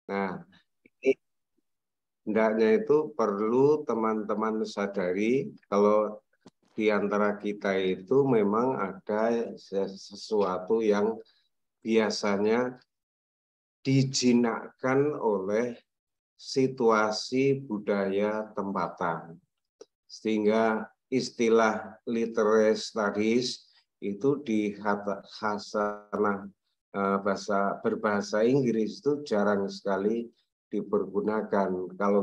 Nah, ini hendaknya itu perlu teman-teman sadari kalau di antara kita itu memang ada sesuatu yang biasanya dijinakkan oleh situasi budaya tempatan. Sehingga istilah literary studies itu di khasanah berbahasa Inggris itu jarang sekali dipergunakan. Kalau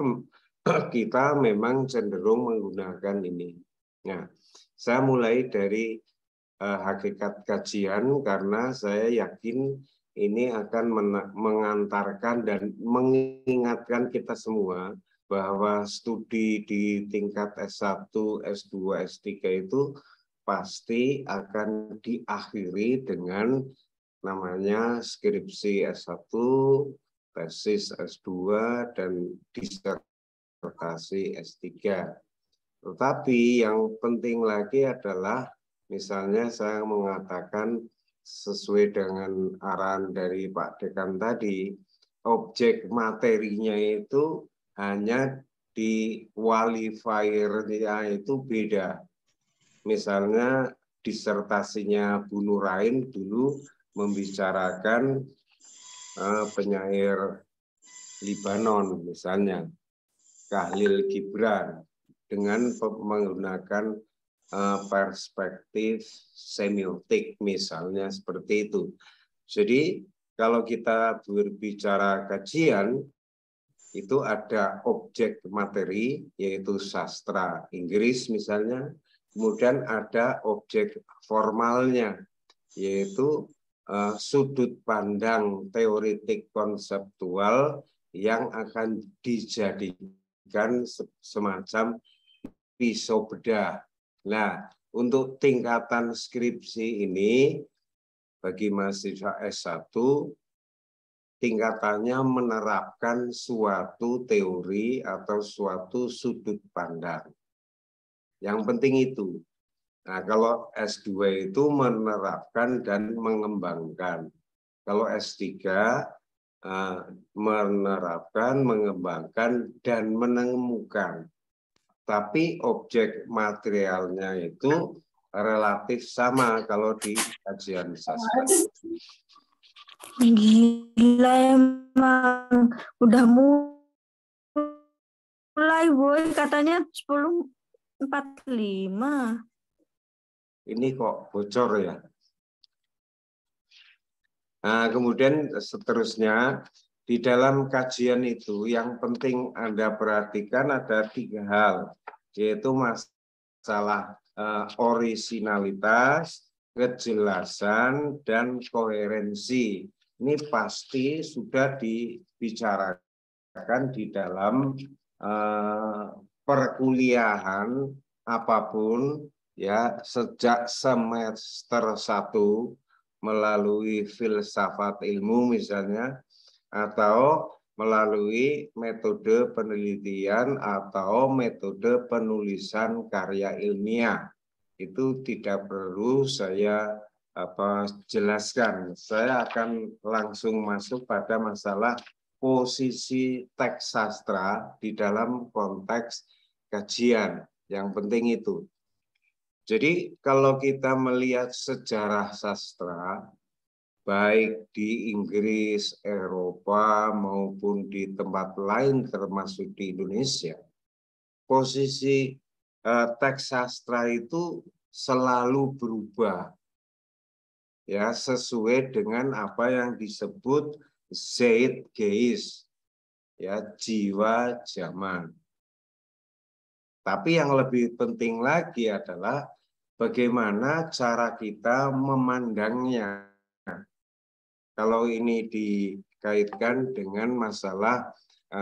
kita memang cenderung menggunakan ini. Nah, saya mulai dari hakikat kajian karena saya yakin ini akan mengantarkan dan mengingatkan kita semua bahwa studi di tingkat S1, S2, S3 itu pasti akan diakhiri dengan namanya skripsi S1, tesis S2, dan disertasi S3. Tetapi yang penting lagi adalah misalnya saya mengatakan sesuai dengan arahan dari Pak Dekan tadi, objek materinya itu hanya di qualifier-nya itu beda. Misalnya disertasinya Bu Nurain dulu membicarakan penyair Libanon misalnya, Khalil Gibran, dengan menggunakan perspektif semiotik misalnya seperti itu. Jadi kalau kita berbicara kajian itu ada objek materi yaitu sastra Inggris misalnya, kemudian ada objek formalnya yaitu sudut pandang teoritik konseptual yang akan dijadikan semacam pisau bedah. Nah, untuk tingkatan skripsi ini bagi mahasiswa S1 tingkatannya menerapkan suatu teori atau suatu sudut pandang. Yang penting itu. Nah, kalau S2 itu menerapkan dan mengembangkan. Kalau S3 menerapkan, mengembangkan, dan menemukan. Tapi objek materialnya itu relatif sama kalau di kajian sastra. Gila emang. Udah mulai, boy. Katanya 10:45. Ini kok bocor ya. Nah, kemudian seterusnya, di dalam kajian itu yang penting Anda perhatikan ada 3 hal, yaitu masalah orisinalitas, kejelasan, dan koherensi. Ini pasti sudah dibicarakan di dalam perkuliahan apapun ya sejak semester 1 melalui filsafat ilmu misalnya atau melalui metode penelitian atau metode penulisan karya ilmiah. Itu tidak perlu saya jelaskan. Saya akan langsung masuk pada masalah posisi teks sastra di dalam konteks kajian. Yang penting itu. Jadi kalau kita melihat sejarah sastra, baik di Inggris, Eropa, maupun di tempat lain termasuk di Indonesia, posisi teks sastra itu selalu berubah ya sesuai dengan apa yang disebut Zeitgeist, ya jiwa zaman. Tapi yang lebih penting lagi adalah bagaimana cara kita memandangnya. Kalau ini dikaitkan dengan masalah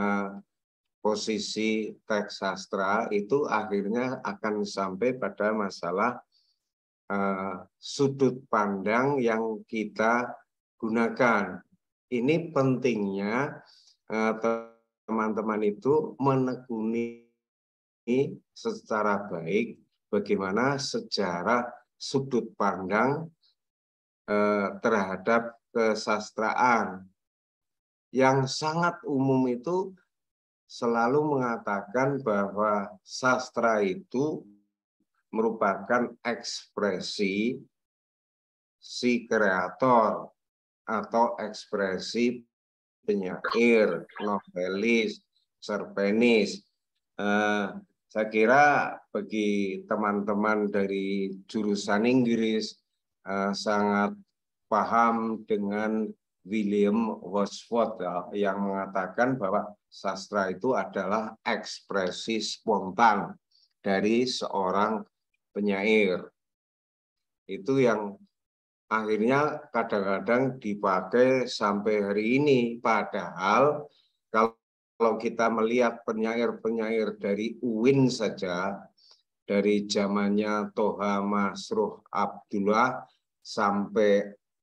posisi teks sastra, itu akhirnya akan sampai pada masalah sudut pandang yang kita gunakan. Ini pentingnya teman-teman itu menekuni secara baik bagaimana sejarah sudut pandang terhadap kesastraan. yang sangat umum itu selalu mengatakan bahwa sastra itu merupakan ekspresi si kreator atau ekspresi penyair, novelis, cerpenis. Saya kira bagi teman-teman dari jurusan Inggris sangat paham dengan William Wordsworth yang mengatakan bahwa sastra itu adalah ekspresi spontan dari seorang penyair. Itu yang akhirnya kadang-kadang dipakai sampai hari ini. Padahal kalau kita melihat penyair-penyair dari UIN saja, dari zamannya Toha Masruh Abdullah sampai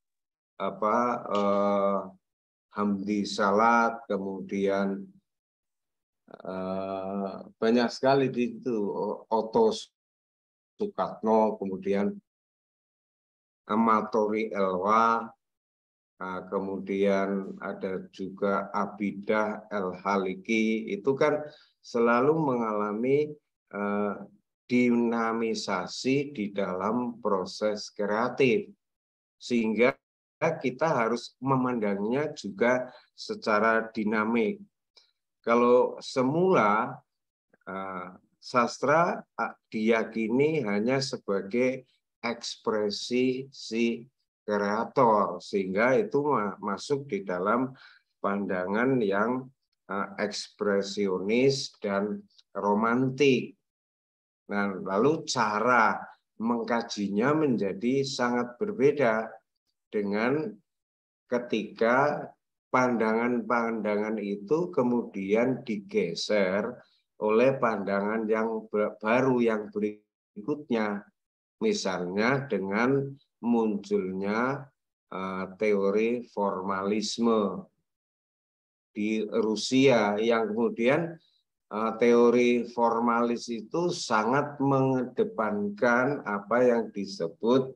Hamdi Salat, kemudian banyak sekali di itu, Otto Sukatno, kemudian Amatori Elwa, kemudian ada juga Abidah El-Haliki, itu kan selalu mengalami dinamisasi di dalam proses kreatif, sehingga kita harus memandangnya juga secara dinamik. Kalau semula sastra diyakini hanya sebagai ekspresi si kreator, sehingga itu masuk di dalam pandangan yang ekspresionis dan romantik. Nah, lalu cara mengkajinya menjadi sangat berbeda dengan ketika pandangan-pandangan itu kemudian digeser oleh pandangan yang baru yang berikutnya. Misalnya dengan munculnya teori formalisme di Rusia, yang kemudian teori formalis itu sangat mengedepankan apa yang disebut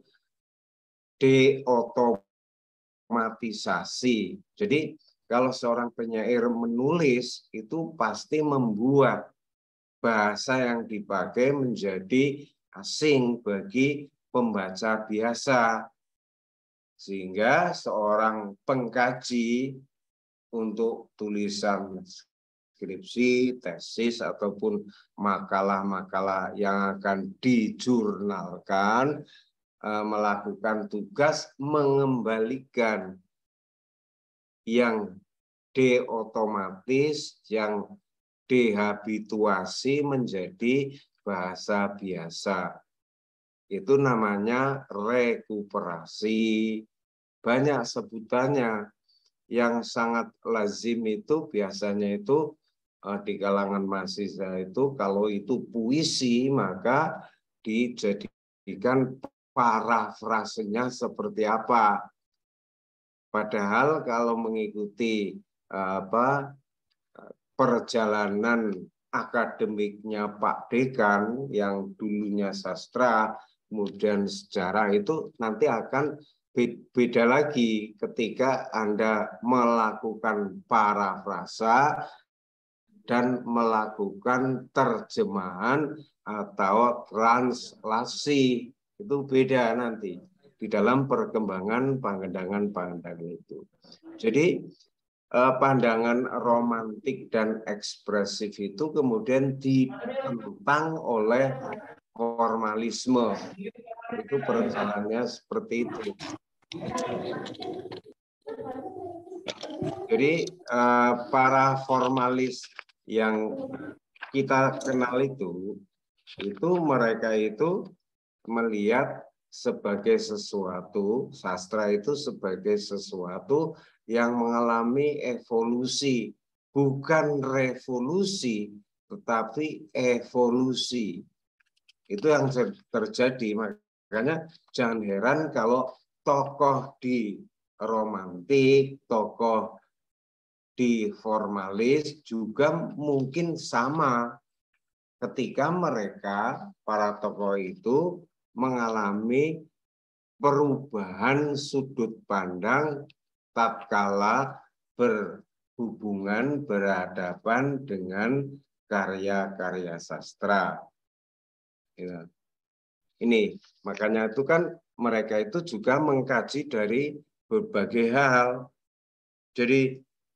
deotomatisasi. Jadi kalau seorang penyair menulis itu pasti membuat bahasa yang dipakai menjadi asing bagi pembaca biasa, sehingga seorang pengkaji untuk tulisan skripsi, tesis, ataupun makalah-makalah yang akan dijurnalkan melakukan tugas mengembalikan yang deotomatis, yang dehabituasi menjadi bahasa biasa. Itu namanya rekuperasi. Banyak sebutannya. Yang sangat lazim itu biasanya itu di kalangan mahasiswa itu, kalau itu puisi maka dijadikan parafrasenya seperti apa. Padahal kalau mengikuti perjalanan akademiknya Pak Dekan yang dulunya sastra, kemudian sejarah, itu nanti akan beda lagi ketika Anda melakukan parafrasa dan melakukan terjemahan atau translasi. Itu beda nanti di dalam perkembangan pandangan-pandangan itu. Jadi pandangan romantik dan ekspresif itu kemudian ditentang oleh formalisme. Itu perjalanannya seperti itu. Jadi para formalis yang kita kenal itu mereka itu melihat sebagai sesuatu, sastra itu sebagai sesuatu yang mengalami evolusi, bukan revolusi, tetapi evolusi. Itu yang terjadi. Makanya jangan heran kalau tokoh di romantik, tokoh di formalis juga mungkin sama ketika mereka, para tokoh itu, mengalami perubahan sudut pandang tatkala hubungan berhadapan dengan karya-karya sastra. Ya. Ini makanya itu kan mereka itu juga mengkaji dari berbagai hal. Jadi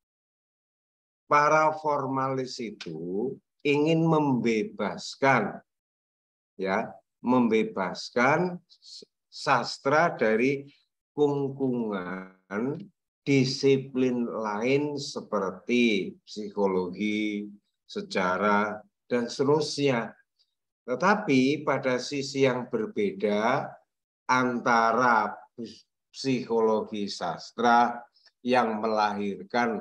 para formalis itu ingin membebaskan, ya, membebaskan sastra dari kungkungan disiplin lain seperti psikologi, sejarah, dan seterusnya. Tetapi pada sisi yang berbeda antara psikologi sastra yang melahirkan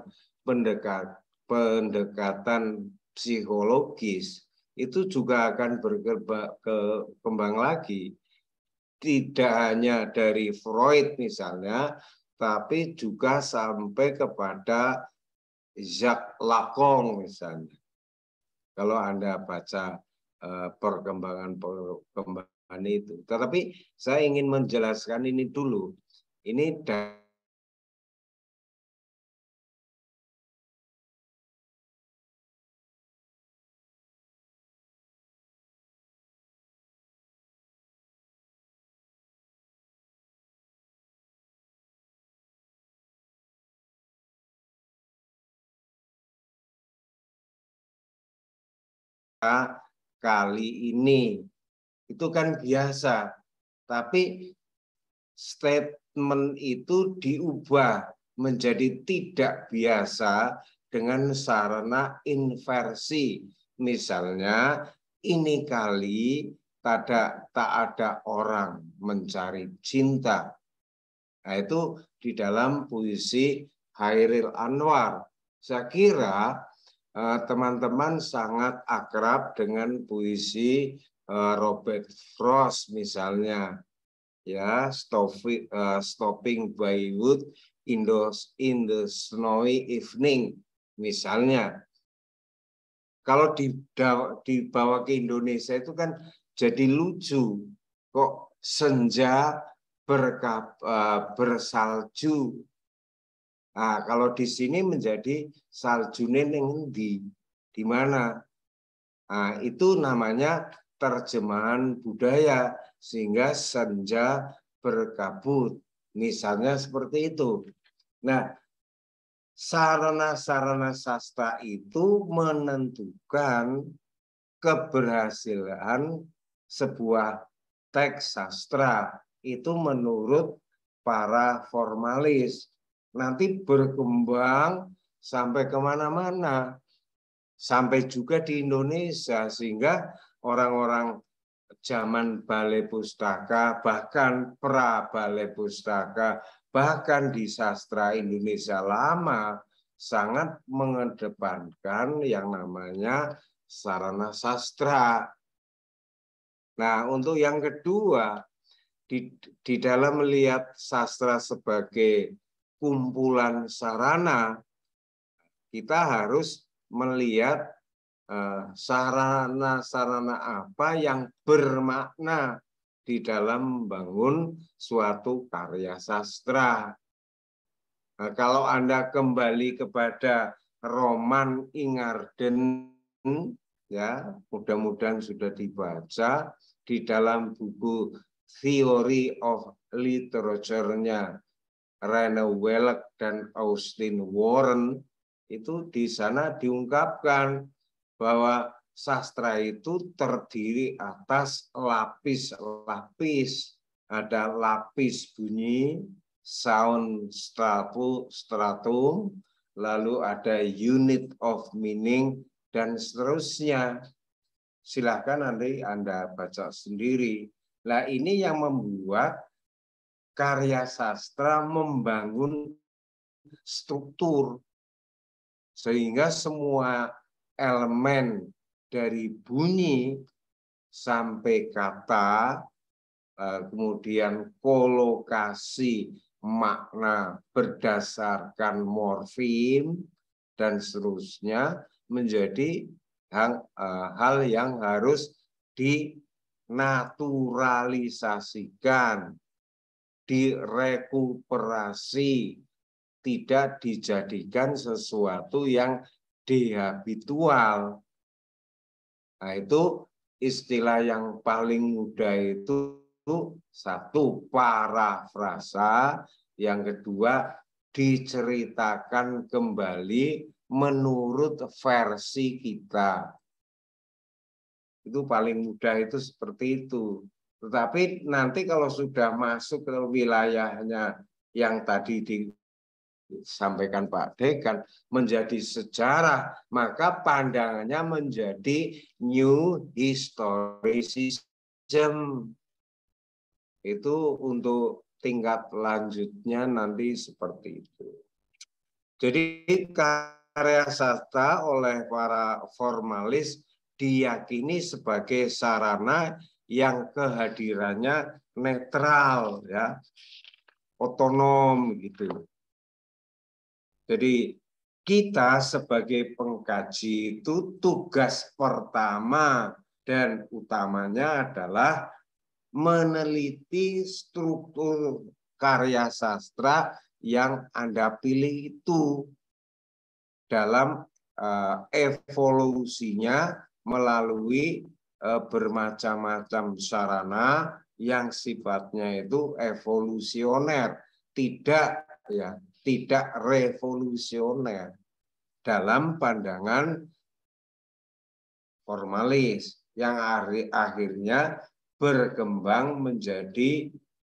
pendekatan psikologis itu juga akan berkembang lagi. Tidak hanya dari Freud misalnya, tapi juga sampai kepada Jacques Lacan misalnya. Kalau Anda baca perkembangan itu. Tetapi saya ingin menjelaskan ini dulu. Ini kali ini itu kan biasa, tapi statement itu diubah menjadi tidak biasa dengan sarana inversi. Misalnya, ini kali tak ada orang mencari cinta. Nah, itu di dalam puisi Hairil Anwar. Saya kira teman-teman sangat akrab dengan puisi Robert Frost misalnya, ya, Stopping by Wood in the Snowy Evening misalnya. Kalau dibawa ke Indonesia itu kan jadi lucu, kok senja bersalju. Nah, kalau di sini menjadi saljune ning endi, di mana? Nah, itu namanya terjemahan budaya, sehingga senja berkabut. Misalnya seperti itu. Nah, sarana-sarana sastra itu menentukan keberhasilan sebuah teks sastra. Itu menurut para formalis. Nanti berkembang sampai kemana-mana, sampai juga di Indonesia, sehingga orang-orang zaman balai pustaka, bahkan pra balai pustaka, bahkan di sastra Indonesia lama sangat mengedepankan yang namanya sarana sastra. Nah, untuk yang kedua, di dalam melihat sastra sebagai kumpulan sarana, kita harus melihat sarana-sarana apa yang bermakna di dalam membangun suatu karya sastra. Nah, kalau Anda kembali kepada roman Ingarden, ya, mudah-mudahan sudah dibaca di dalam buku Theory of Literature-nya Rene Wellek dan Austin Warren, itu di sana diungkapkan bahwa sastra itu terdiri atas lapis-lapis. Ada lapis bunyi, sound stratum, lalu ada unit of meaning, dan seterusnya. Silahkan nanti Anda baca sendiri. Nah, ini yang membuat karya sastra membangun struktur, sehingga semua elemen dari bunyi sampai kata, kemudian kolokasi makna berdasarkan morfem, dan seterusnya menjadi hal yang harus dinaturalisasikan, direkuperasi, tidak dijadikan sesuatu yang dehabitual. Nah, itu istilah yang paling mudah itu satu, parafrasa, yang kedua, diceritakan kembali menurut versi kita. Itu paling mudah itu seperti itu. Tetapi nanti kalau sudah masuk ke wilayahnya yang tadi disampaikan Pak Dekan menjadi sejarah, maka pandangannya menjadi new historicism. Itu untuk tingkat lanjutnya nanti seperti itu. Jadi karya sastra oleh para formalis diyakini sebagai sarana yang kehadirannya netral, ya, otonom gitu. Jadi kita sebagai pengkaji itu tugas pertama dan utamanya adalah meneliti struktur karya sastra yang Anda pilih itu dalam evolusinya melalui bermacam-macam sarana yang sifatnya itu evolusioner, tidak revolusioner dalam pandangan formalis yang akhirnya berkembang menjadi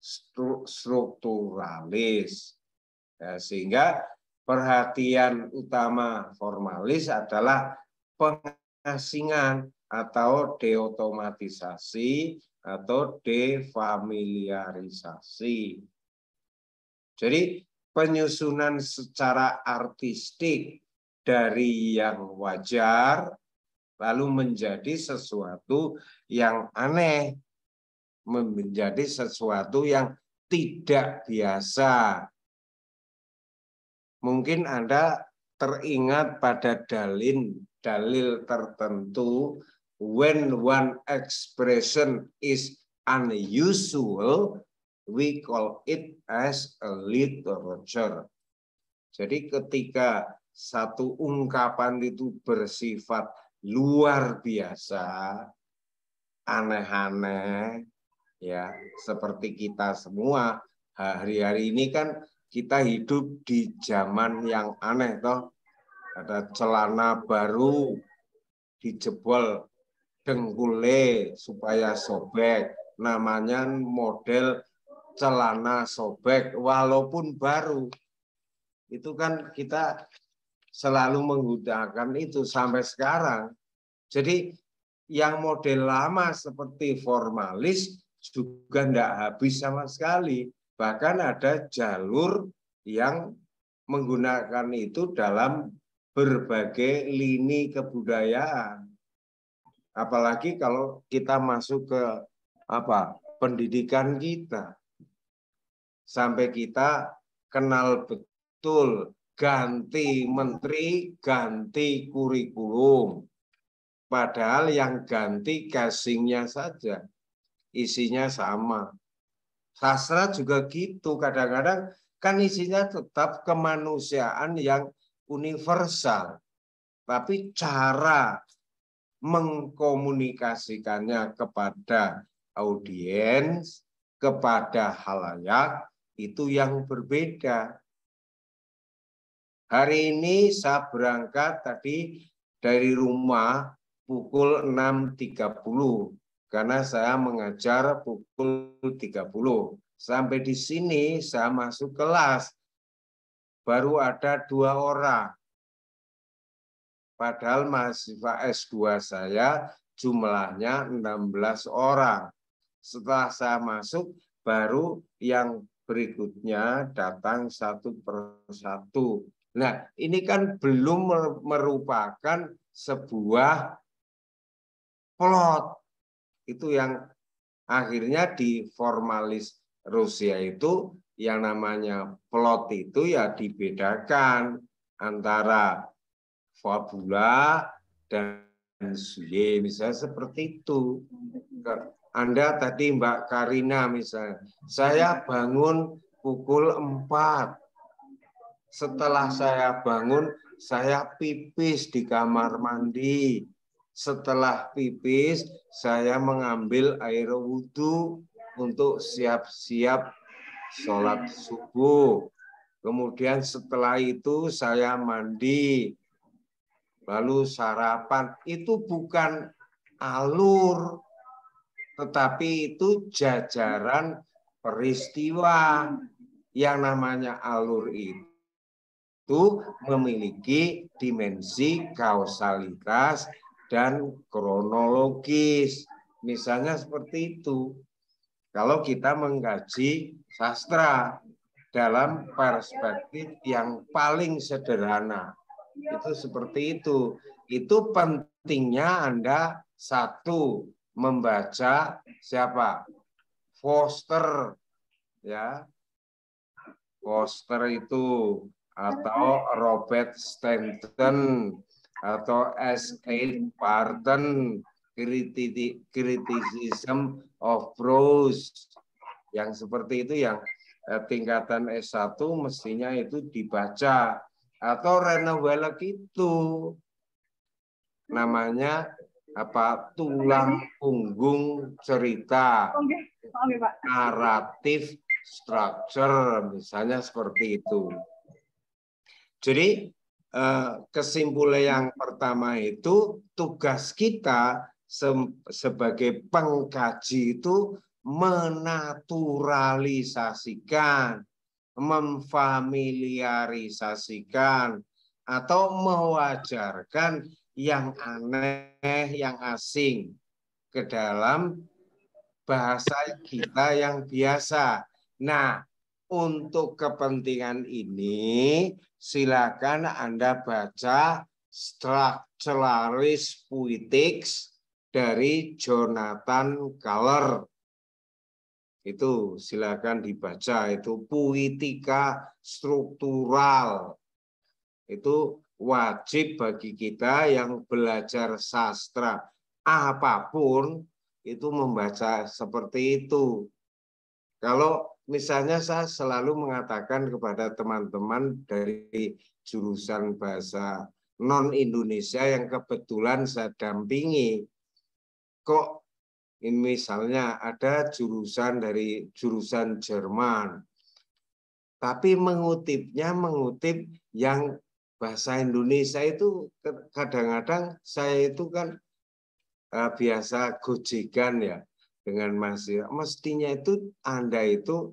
strukturalis. Ya, sehingga perhatian utama formalis adalah pengasingan atau deotomatisasi atau defamiliarisasi. Jadi penyusunan secara artistik dari yang wajar lalu menjadi sesuatu yang aneh, menjadi sesuatu yang tidak biasa. Mungkin Anda teringat pada dalil tertentu, when one expression is unusual, we call it as a literature. Jadi ketika satu ungkapan itu bersifat luar biasa, aneh-aneh, ya, seperti kita semua hari-hari ini kan kita hidup di zaman yang aneh toh. Ada celana baru dijebol dengkule supaya sobek, namanya model celana sobek walaupun baru. Itu kan kita selalu menggunakan itu sampai sekarang. Jadi yang model lama seperti formalis juga tidak habis sama sekali. Bahkan ada jalur yang menggunakan itu dalam berbagai lini kebudayaan. Apalagi kalau kita masuk ke pendidikan kita. Sampai kita kenal betul ganti menteri, ganti kurikulum. Padahal yang ganti casingnya saja. Isinya sama. Sastra juga gitu, kadang-kadang kan isinya tetap kemanusiaan yang universal. Tapi cara mengkomunikasikannya kepada audiens, kepada halayak, itu yang berbeda. Hari ini saya berangkat tadi dari rumah pukul 6.30. Karena saya mengajar pukul 30. Sampai di sini saya masuk kelas. Baru ada 2 orang. Padahal mahasiswa S2 saya jumlahnya 16 orang. Setelah saya masuk, baru yang berikutnya datang satu persatu. Nah, ini kan belum merupakan sebuah plot. Itu yang akhirnya di formalis Rusia itu yang namanya plot itu ya dibedakan antara fabula dan suye, misalnya seperti itu. Anda tadi Mbak Karina misalnya, saya bangun pukul 4. Setelah saya bangun, saya pipis di kamar mandi. Setelah pipis, saya mengambil air wudhu untuk siap-siap sholat subuh. Kemudian setelah itu saya mandi. Lalu sarapan. Itu bukan alur, tetapi itu jajaran peristiwa. Yang namanya alur itu memiliki dimensi kausalitas dan kronologis. Misalnya seperti itu. Kalau kita mengkaji sastra dalam perspektif yang paling sederhana. Itu seperti itu. Itu pentingnya Anda satu membaca siapa? Foster, ya. Foster itu atau Robert Stanton atau S.A. Barton, Criticism of Prose. Yang seperti itu yang tingkatan S1 mestinya itu dibaca. Atau Rene Wellek itu namanya apa, tulang punggung cerita, naratif structure, misalnya seperti itu. Jadi kesimpulan yang pertama itu tugas kita sebagai pengkaji itu menaturalisasikan, memfamiliarisasikan, atau mewajarkan yang aneh, yang asing ke dalam bahasa kita yang biasa. Nah, untuk kepentingan ini, silakan Anda baca Structuralist Poetics dari Jonathan Kahler. Itu silakan dibaca, itu puitika struktural. Itu wajib bagi kita yang belajar sastra apapun itu membaca seperti itu. Kalau misalnya saya selalu mengatakan kepada teman-teman dari jurusan bahasa non-Indonesia yang kebetulan saya dampingi, kok misalnya ada jurusan dari jurusan Jerman, tapi mengutipnya mengutip yang bahasa Indonesia itu kadang-kadang saya itu kan biasa gojekan ya dengan mahasiswa. Mestinya itu Anda itu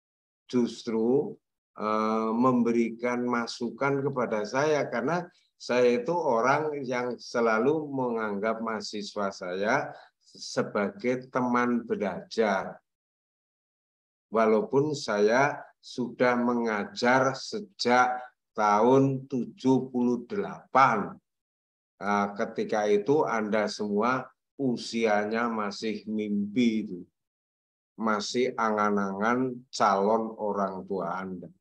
justru memberikan masukan kepada saya karena saya itu orang yang selalu menganggap mahasiswa saya sebagai teman belajar. Walaupun saya sudah mengajar sejak tahun 78. Ketika itu Anda semua usianya masih mimpi itu. Masih angan-angan calon orang tua Anda.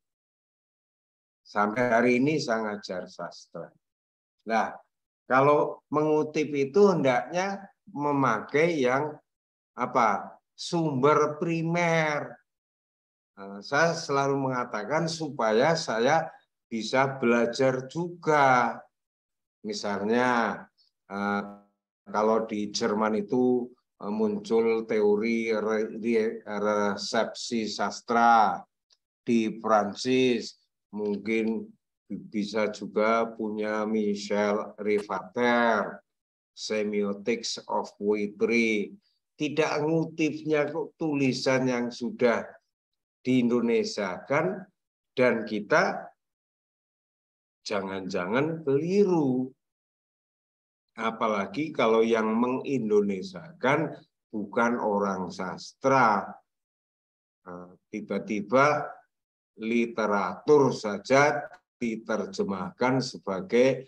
Sampai hari ini saya ngajar sastra. Nah, kalau mengutip itu hendaknya memakai yang apa? Sumber primer. Saya selalu mengatakan supaya saya bisa belajar juga. Misalnya kalau di Jerman itu muncul teori resepsi sastra, di Prancis mungkin bisa juga punya Michel Rivater, Semiotics of Poetry. Tidak ngutipnya kok tulisan yang sudah di Indonesia kan, dan kita jangan-jangan keliru. Apalagi kalau yang mengindonesiakan bukan orang sastra. Tiba-tiba literatur saja diterjemahkan sebagai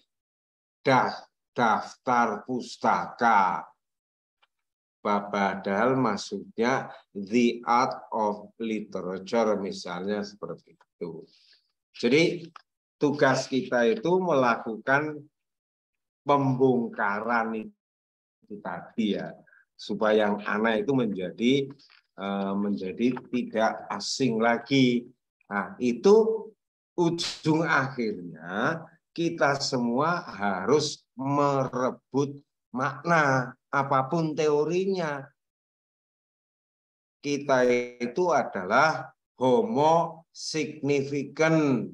daftar pustaka. Padahal maksudnya the art of literature misalnya seperti itu. Jadi tugas kita itu melakukan pembongkaran itu tadi ya, supaya yang aneh itu menjadi tidak asing lagi. Nah, itu ujung akhirnya kita semua harus merebut makna apapun teorinya. Kita itu adalah homo signifikan,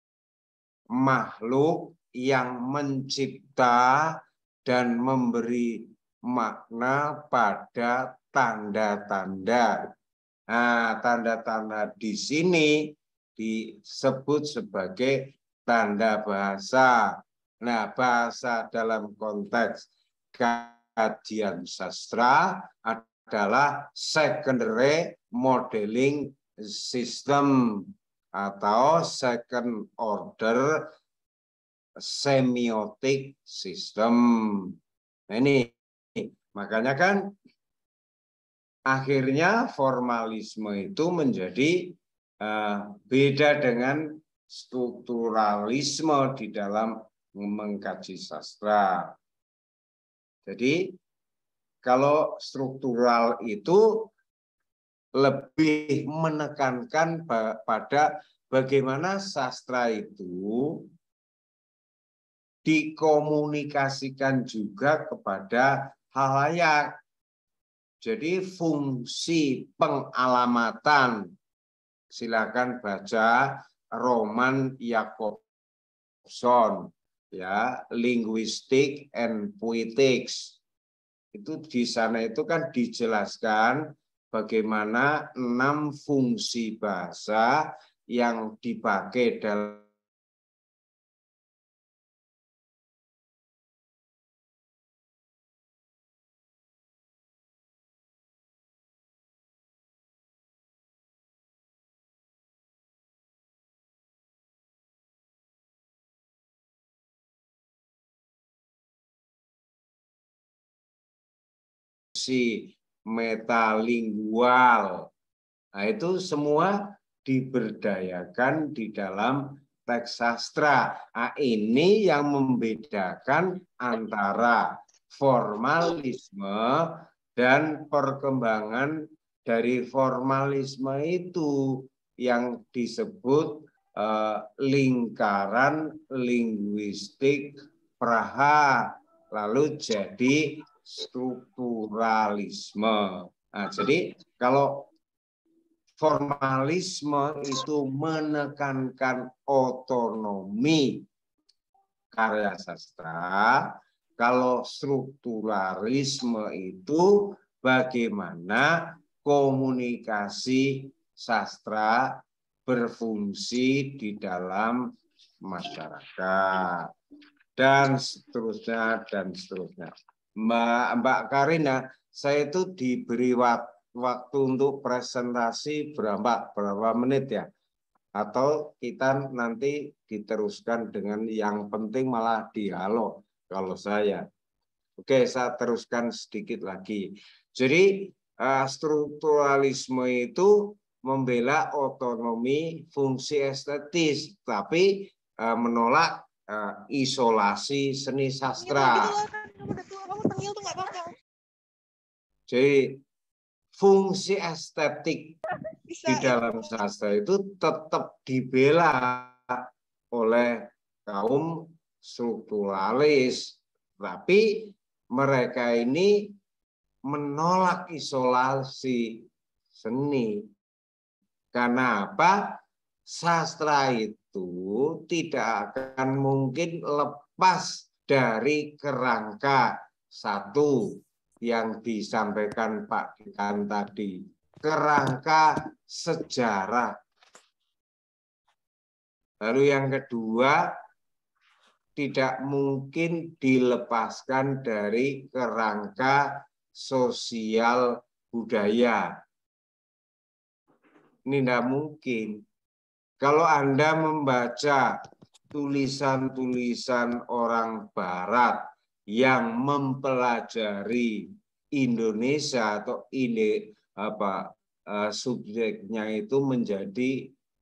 makhluk yang mencipta dan memberi makna pada tanda-tanda. Nah, tanda-tanda di sini disebut sebagai tanda bahasa. Nah, bahasa dalam konteks kajian sastra adalah secondary modeling system atau second order semiotic system. Nah, ini makanya kan akhirnya formalisme itu menjadi beda dengan strukturalisme di dalam mengkaji sastra. Jadi kalau struktural itu lebih menekankan pada bagaimana sastra itu dikomunikasikan juga kepada halayak. Jadi fungsi pengalamatan, silakan baca Roman Jakobson, ya, Linguistic and Poetics. Itu di sana itu kan dijelaskan bagaimana 6 fungsi bahasa yang dipakai dalam metalingual. Nah, itu semua diberdayakan di dalam teks sastra. Nah, ini yang membedakan antara formalisme dan perkembangan dari formalisme itu yang disebut lingkaran linguistik Praha, lalu jadi strukturalisme. Nah, jadi kalau formalisme itu menekankan otonomi karya sastra, kalau strukturalisme itu bagaimana komunikasi sastra berfungsi di dalam masyarakat. Dan seterusnya, dan seterusnya. Mbak Karina, saya itu diberi waktu untuk presentasi berapa menit ya? Atau kita nanti diteruskan dengan yang penting malah dialog kalau saya. Oke, saya teruskan sedikit lagi. Jadi strukturalisme itu membela otonomi fungsi estetis, tapi menolak isolasi seni sastra. Jadi fungsi estetik di dalam sastra itu tetap dibela oleh kaum strukturalis, tapi mereka ini menolak isolasi seni. Karena apa? Sastra itu tidak akan mungkin lepas dari kerangka satu yang disampaikan Pak Dekan tadi, kerangka sejarah. Lalu yang kedua, tidak mungkin dilepaskan dari kerangka sosial budaya. Ini tidak mungkin. Kalau Anda membaca tulisan-tulisan orang Barat yang mempelajari Indonesia atau ini subjeknya itu menjadi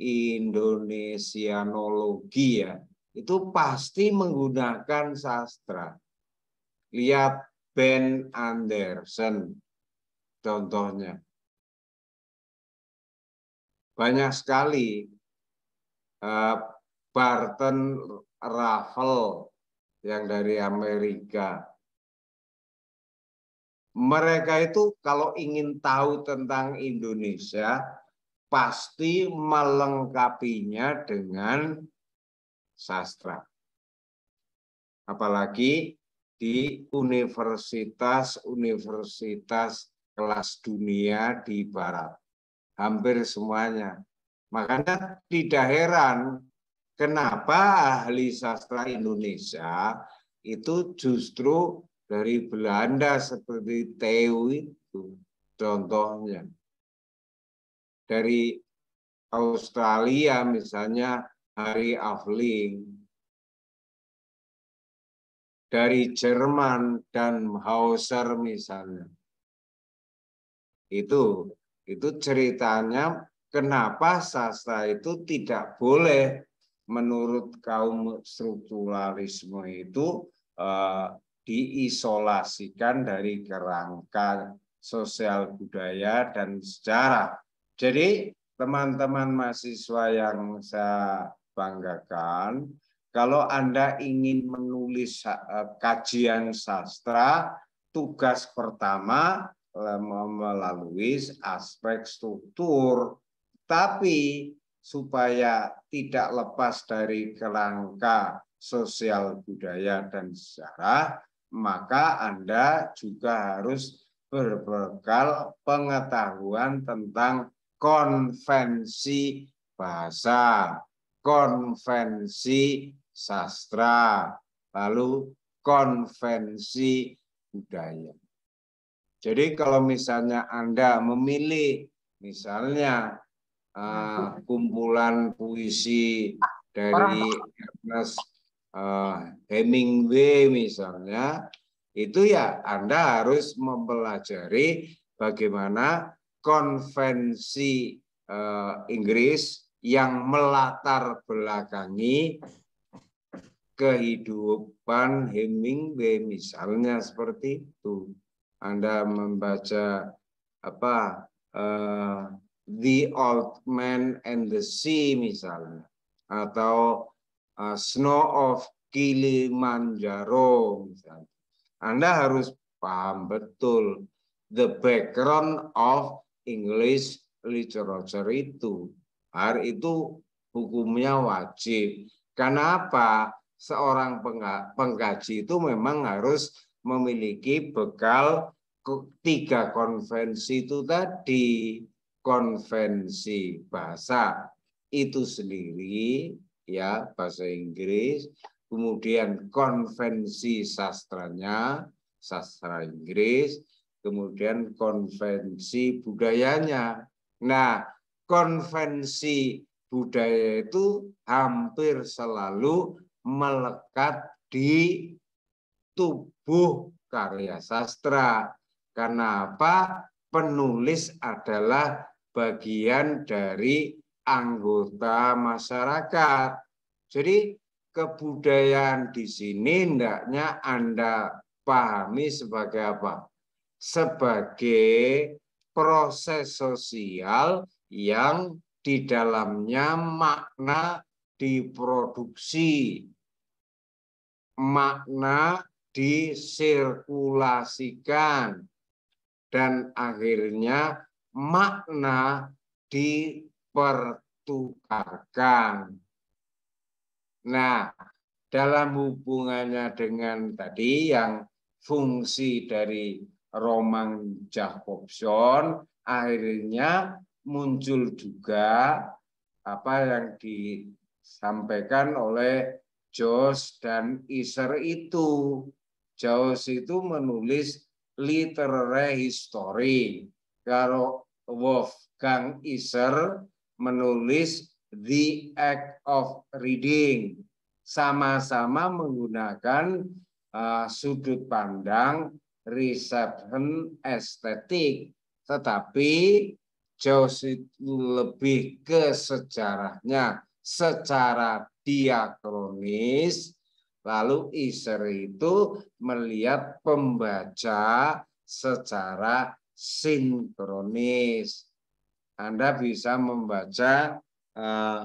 Indonesianologi ya, itu pasti menggunakan sastra. Lihat Ben Anderson contohnya. Banyak sekali Barton Raffel yang dari Amerika. Mereka itu kalau ingin tahu tentang Indonesia, pasti melengkapinya dengan sastra. Apalagi di universitas-universitas kelas dunia di Barat. Hampir semuanya. Makanya tidak heran kenapa ahli sastra Indonesia itu justru dari Belanda seperti Theo itu contohnya. Dari Australia misalnya Harry Aveling. Dari Jerman dan Hauser misalnya. Itu ceritanya kenapa sastra itu tidak boleh menurut kaum strukturalisme itu diisolasikan dari kerangka sosial budaya dan sejarah. Jadi teman-teman mahasiswa yang saya banggakan, kalau Anda ingin menulis kajian sastra, tugas pertama melalui aspek struktur, tapi supaya tidak lepas dari kerangka sosial budaya dan sejarah, maka Anda juga harus berbekal pengetahuan tentang konvensi bahasa, konvensi sastra, lalu konvensi budaya. Jadi kalau misalnya Anda memilih misalnya kumpulan puisi dari Ernest Hemingway misalnya, itu ya Anda harus mempelajari bagaimana konvensi Inggris yang melatar belakangi kehidupan Hemingway misalnya seperti itu. Anda membaca The Old Man and the Sea misalnya, atau Snow of Kilimanjaro misalnya. Anda harus paham betul the background of English literature itu. Hari itu hukumnya wajib. Karena apa? Seorang pengkaji itu memang harus memiliki bekal 3 konvensi itu tadi. Konvensi bahasa itu sendiri, ya bahasa Inggris, kemudian konvensi sastranya, sastra Inggris, kemudian konvensi budayanya. Nah, konvensi budaya itu hampir selalu melekat di tubuh karya sastra. Karena apa? Penulis adalah bagian dari anggota masyarakat. Jadi kebudayaan di sini hendaknya Anda pahami sebagai apa? Sebagai proses sosial yang di dalamnya makna diproduksi, makna disirkulasikan, dan akhirnya makna dipertukarkan. Nah, dalam hubungannya dengan tadi yang fungsi dari Roman Jakobson, akhirnya muncul juga apa yang disampaikan oleh Joyce dan Iser itu. Joyce itu menulis literary history. Kalau Wolfgang Iser menulis The Act of Reading. Sama-sama menggunakan sudut pandang reception estetik. Tetapi Joyce itu lebih ke sejarahnya secara diakronis. Lalu Iser itu melihat pembaca secara sinkronis. Anda bisa membaca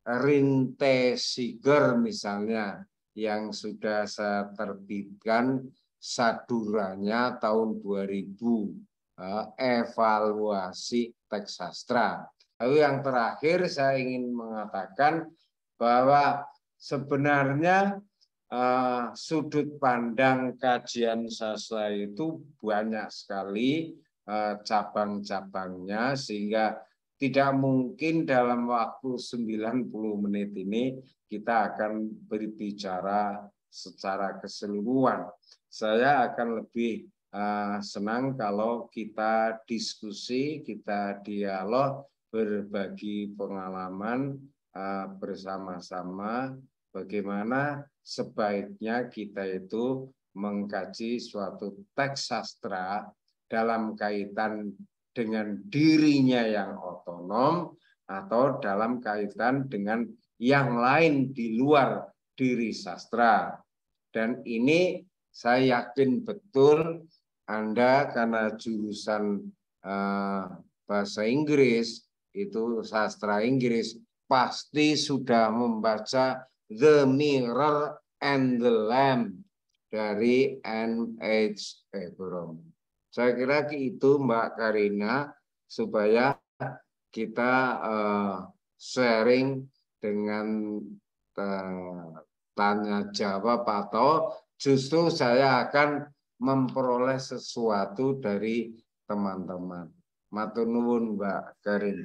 Rinte Siger misalnya yang sudah saya terbitkan saduranya tahun 2000, evaluasi teks sastra. Lalu yang terakhir saya ingin mengatakan bahwa sebenarnya sudut pandang kajian sastra itu banyak sekali cabang-cabangnya, sehingga tidak mungkin dalam waktu 90 menit ini kita akan berbicara secara keseluruhan. Saya akan lebih senang kalau kita diskusi, kita dialog, berbagi pengalaman bersama-sama bagaimana sebaiknya kita itu mengkaji suatu teks sastra dalam kaitan dengan dirinya yang otonom atau dalam kaitan dengan yang lain di luar diri sastra. Dan ini saya yakin betul Anda karena jurusan bahasa Inggris, itu sastra Inggris, pasti sudah membaca The Mirror and the Lamp dari N.H. Abraham. Saya kira itu Mbak Karina, supaya kita sharing dengan tanya jawab, atau justru saya akan memperoleh sesuatu dari teman-teman. Matur nuwun Mbak Karin.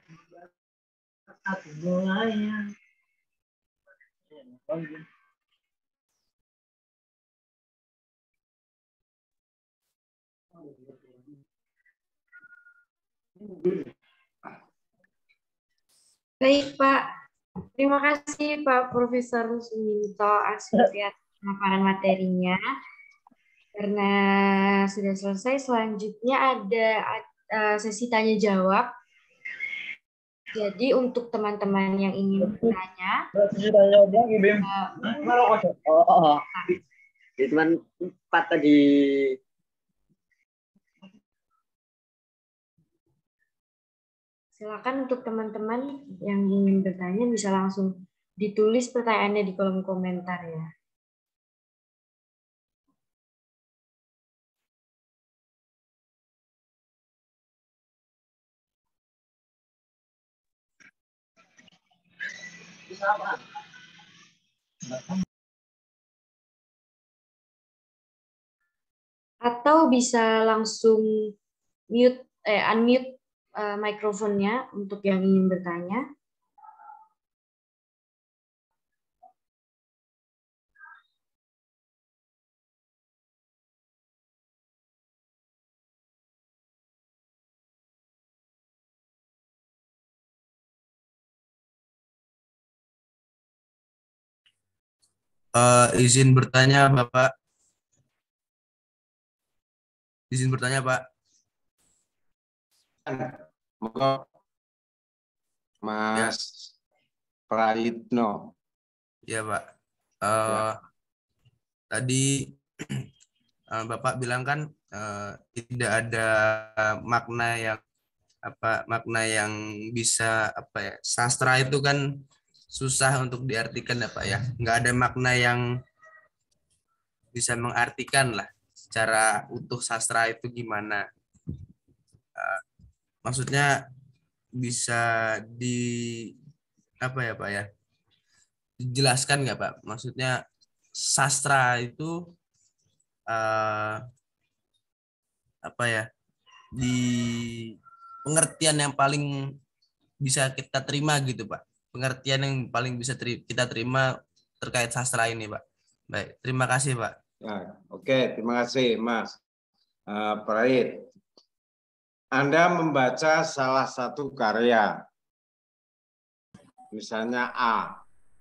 Baik Pak, terima kasih Pak Profesor Suminto atas pemaparan materinya. Karena sudah selesai, selanjutnya ada sesi tanya jawab. Jadi untuk teman-teman yang ingin bertanya, cuman 4 tadi. Silakan untuk teman-teman yang ingin bertanya bisa langsung ditulis pertanyaannya di kolom komentar ya. Atau bisa langsung unmute mikrofonnya untuk yang ingin bertanya. Izin bertanya, Bapak. Izin bertanya, Pak. Mas Prayitno. Ya, Pak. Ya. Tadi Bapak bilang kan tidak ada makna yang bisa sastra itu kan susah untuk diartikan ya Pak ya. Nggak ada makna yang bisa mengartikan lah secara utuh sastra itu gimana. Maksudnya bisa apa ya Pak ya? Dijelaskan nggak Pak? Maksudnya sastra itu apa ya? Di pengertian yang paling bisa kita terima gitu Pak. Pengertian yang paling bisa kita terima terkait sastra ini Pak. Baik, terima kasih Pak. Nah, oke, terima kasih Mas Prait. Anda membaca salah satu karya, misalnya A.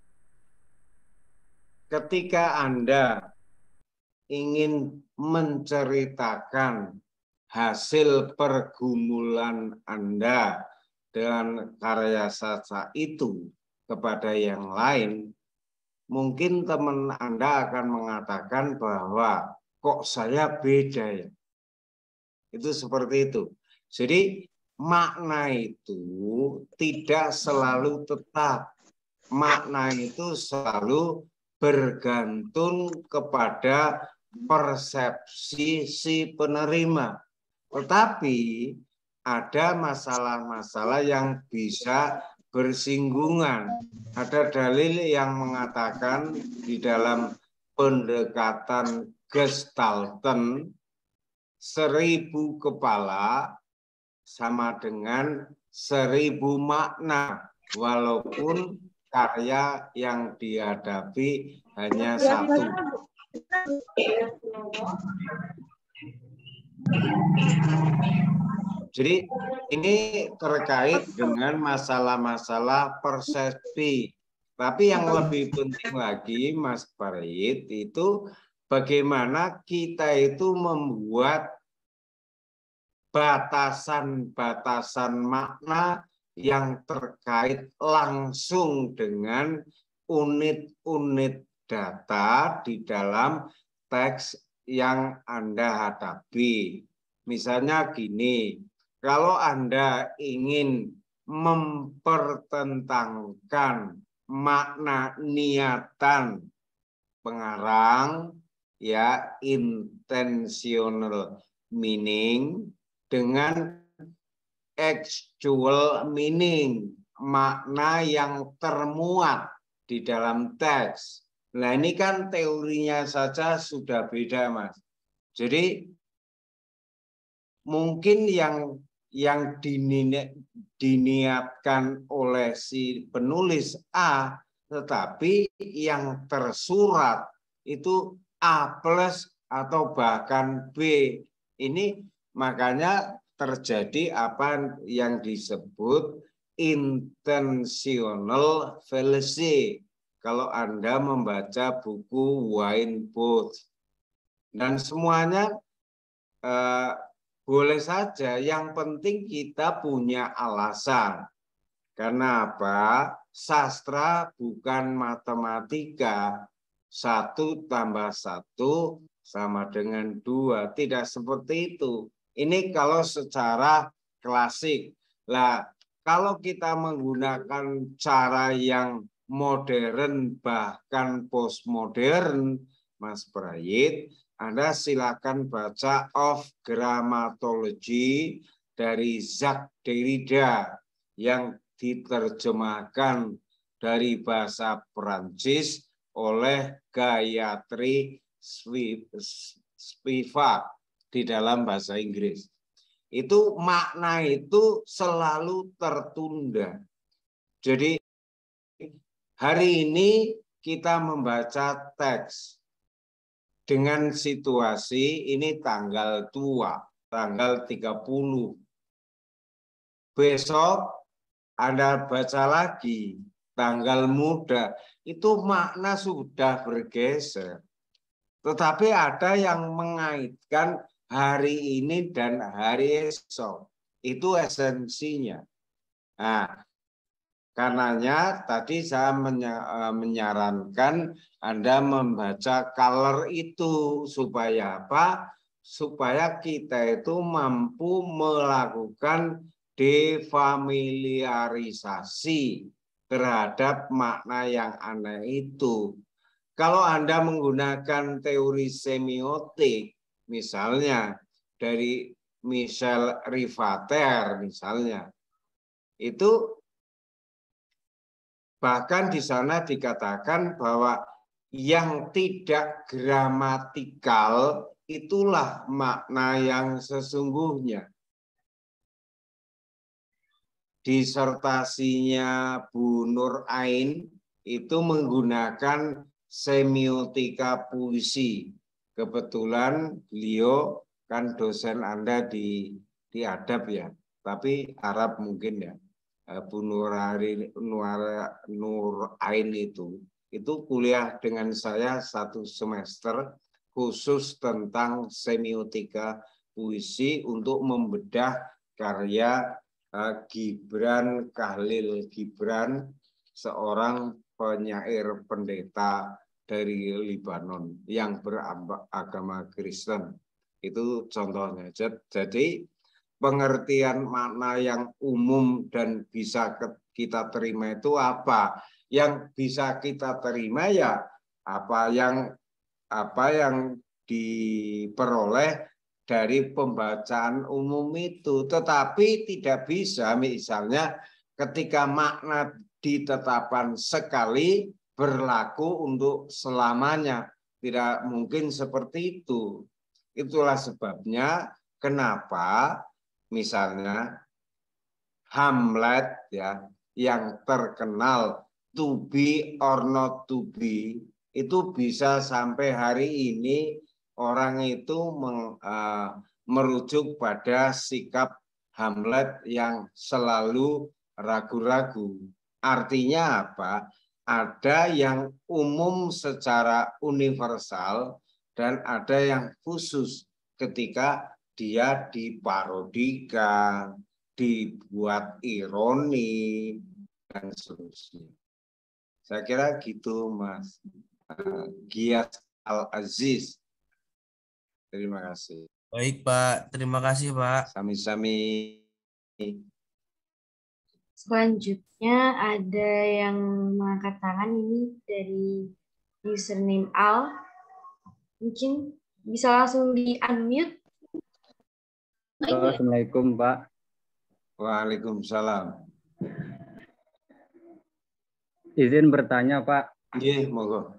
Ketika Anda ingin menceritakan hasil pergumulan Anda dengan karya sastra itu kepada yang lain, mungkin teman Anda akan mengatakan bahwa kok saya beda ya. Itu seperti itu. Jadi makna itu tidak selalu tetap. makna itu selalu bergantung kepada persepsi si penerima. Tetapi ada masalah-masalah yang bisa bersinggungan. Ada dalil yang mengatakan di dalam pendekatan Gestalten 1000 kepala sama dengan 1000 makna, walaupun karya yang dihadapi hanya satu. Jadi ini terkait dengan masalah-masalah persepsi. Tapi yang lebih penting lagi, Mas Farid, itu bagaimana kita itu membuat batasan-batasan makna yang terkait langsung dengan unit-unit data di dalam teks yang Anda hadapi. Misalnya gini, kalau Anda ingin mempertentangkan makna niatan pengarang, ya, intentional meaning dengan actual meaning, makna yang termuat di dalam teks. Nah, ini kan teorinya saja sudah beda, Mas. Jadi mungkin yang diniatkan oleh si penulis A, tetapi yang tersurat itu A plus atau bahkan B. Ini makanya terjadi apa yang disebut intentional fallacy. Kalau Anda membaca buku Wine Booth. Dan semuanya boleh saja, yang penting kita punya alasan. Karena apa? Sastra bukan matematika. 1 tambah 1 sama dengan 2. Tidak seperti itu. Ini kalau secara klasik. Lah, kalau kita menggunakan cara yang modern bahkan postmodern, Mas Prayit, Anda silakan baca Of Grammatology dari Jacques Derrida yang diterjemahkan dari bahasa Perancis oleh Gayatri Spivak di dalam bahasa Inggris. Itu makna itu selalu tertunda. Jadi hari ini kita membaca teks dengan situasi ini tanggal tua, tanggal 30. Besok Anda baca lagi tanggal muda, itu makna sudah bergeser. Tetapi ada yang mengaitkan hari ini dan hari esok. Itu esensinya. Nah, karenanya tadi saya menyarankan Anda membaca color itu supaya apa? Supaya kita itu mampu melakukan defamiliarisasi terhadap makna yang aneh itu. Kalau Anda menggunakan teori semiotik, misalnya dari Michel Rivater misalnya, itu bahkan di sana dikatakan bahwa yang tidak gramatikal itulah makna yang sesungguhnya. Disertasinya Bu Nur Ain itu menggunakan semiotika puisi. Kebetulan beliau kan dosen Anda di adab ya, tapi Arab mungkin ya. Bu Nur Ain itu kuliah dengan saya 1 semester khusus tentang semiotika puisi untuk membedah karya Gibran Khalil Gibran, seorang penyair pendeta dari Libanon yang beragama Kristen. Itu contohnya. Jadi pengertian makna yang umum dan bisa kita terima itu apa? yang bisa kita terima ya apa yang diperoleh dari pembacaan umum itu. Tetapi tidak bisa misalnya ketika makna ditetapkan sekali berlaku untuk selamanya. Tidak mungkin seperti itu. Itulah sebabnya kenapa misalnya Hamlet ya yang terkenal to be or not to be itu bisa sampai hari ini orang itu merujuk pada sikap Hamlet yang selalu ragu-ragu. Artinya apa? Ada yang umum secara universal dan ada yang khusus ketika dia diparodikan, dibuat ironi, dan seterusnya. Saya kira gitu Mas Giyas Al-Aziz. Terima kasih. Baik Pak, terima kasih Pak. Sami-sami. Selanjutnya ada yang mengangkat tangan ini dari username Al. Mungkin bisa langsung di-unmute. Assalamualaikum Pak. Waalaikumsalam. Izin bertanya Pak. Iya, monggo.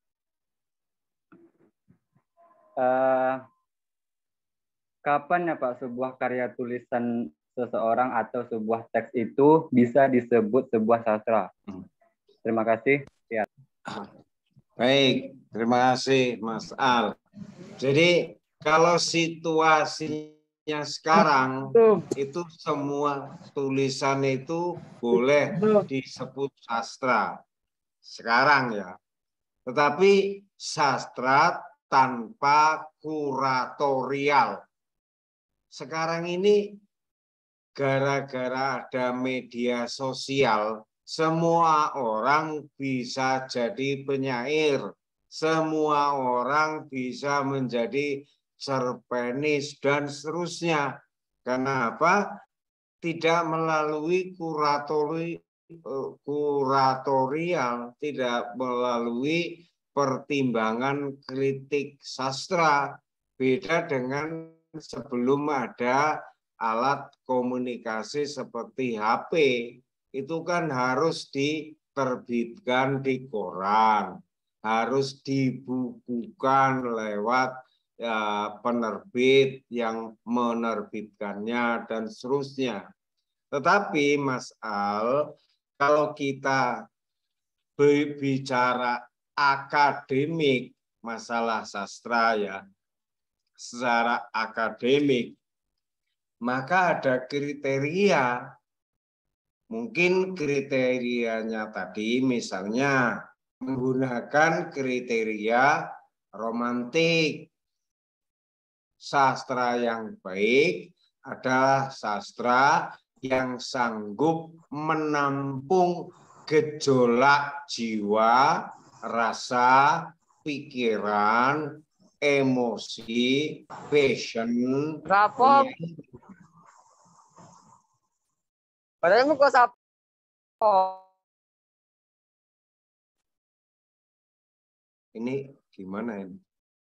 Kapan ya Pak sebuah karya tulisan seseorang atau sebuah teks itu bisa disebut sebuah sastra? Terima kasih. Ya. Baik, terima kasih Mas Al. Jadi kalau situasinya sekarang itu semua tulisan itu boleh disebut sastra. Sekarang ya. Tetapi sastra tanpa kuratorial. Sekarang ini gara-gara ada media sosial, semua orang bisa jadi penyair. Semua orang bisa menjadi cerpenis dan seterusnya. Karena apa? Tidak melalui kuratorial, tidak melalui pertimbangan kritik sastra. Beda dengan sebelum ada alat komunikasi seperti HP. Itu kan harus diterbitkan di koran, harus dibukukan lewat penerbit yang menerbitkannya dan seterusnya. Tetapi Mas Al, kalau kita bicara akademik, masalah sastra ya, secara akademik, maka ada kriteria. Mungkin kriterianya tadi misalnya menggunakan kriteria romantik. Sastra yang baik adalah sastra yang sanggup menampung gejolak jiwa, rasa, pikiran, emosi, passion. Rapop. Padahal mau kos apa? Ini gimana ini?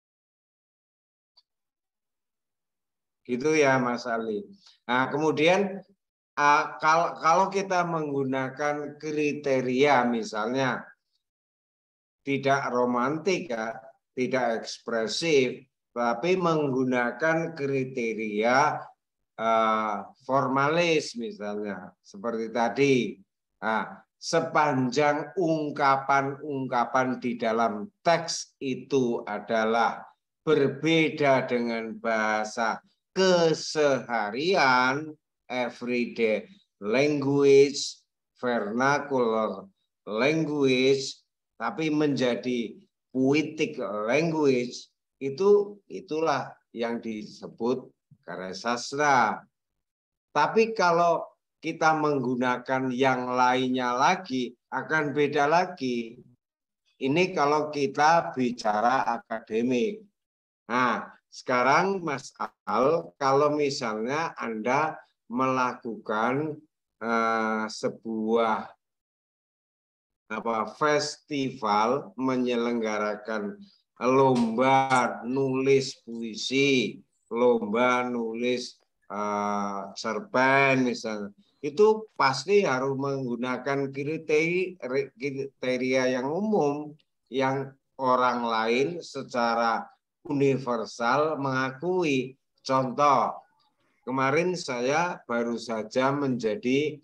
Gitu ya Mas Ali. Nah, kemudian kalau kita menggunakan kriteria misalnya tidak romantik ya, tidak ekspresif, tapi menggunakan kriteria formalis misalnya seperti tadi. Nah, sepanjang ungkapan-ungkapan di dalam teks itu adalah berbeda dengan bahasa keseharian, everyday language, vernacular language, tapi menjadi poetic language, itulah yang disebut karya sastra. Tapi kalau kita menggunakan yang lainnya lagi, akan beda lagi. Ini kalau kita bicara akademik. Nah, sekarang Mas Al, kalau misalnya Anda melakukan sebuah festival menyelenggarakan lomba nulis puisi, lomba nulis cerpen misalnya, itu pasti harus menggunakan kriteria yang umum yang orang lain secara universal mengakui. Contoh, kemarin saya baru saja menjadi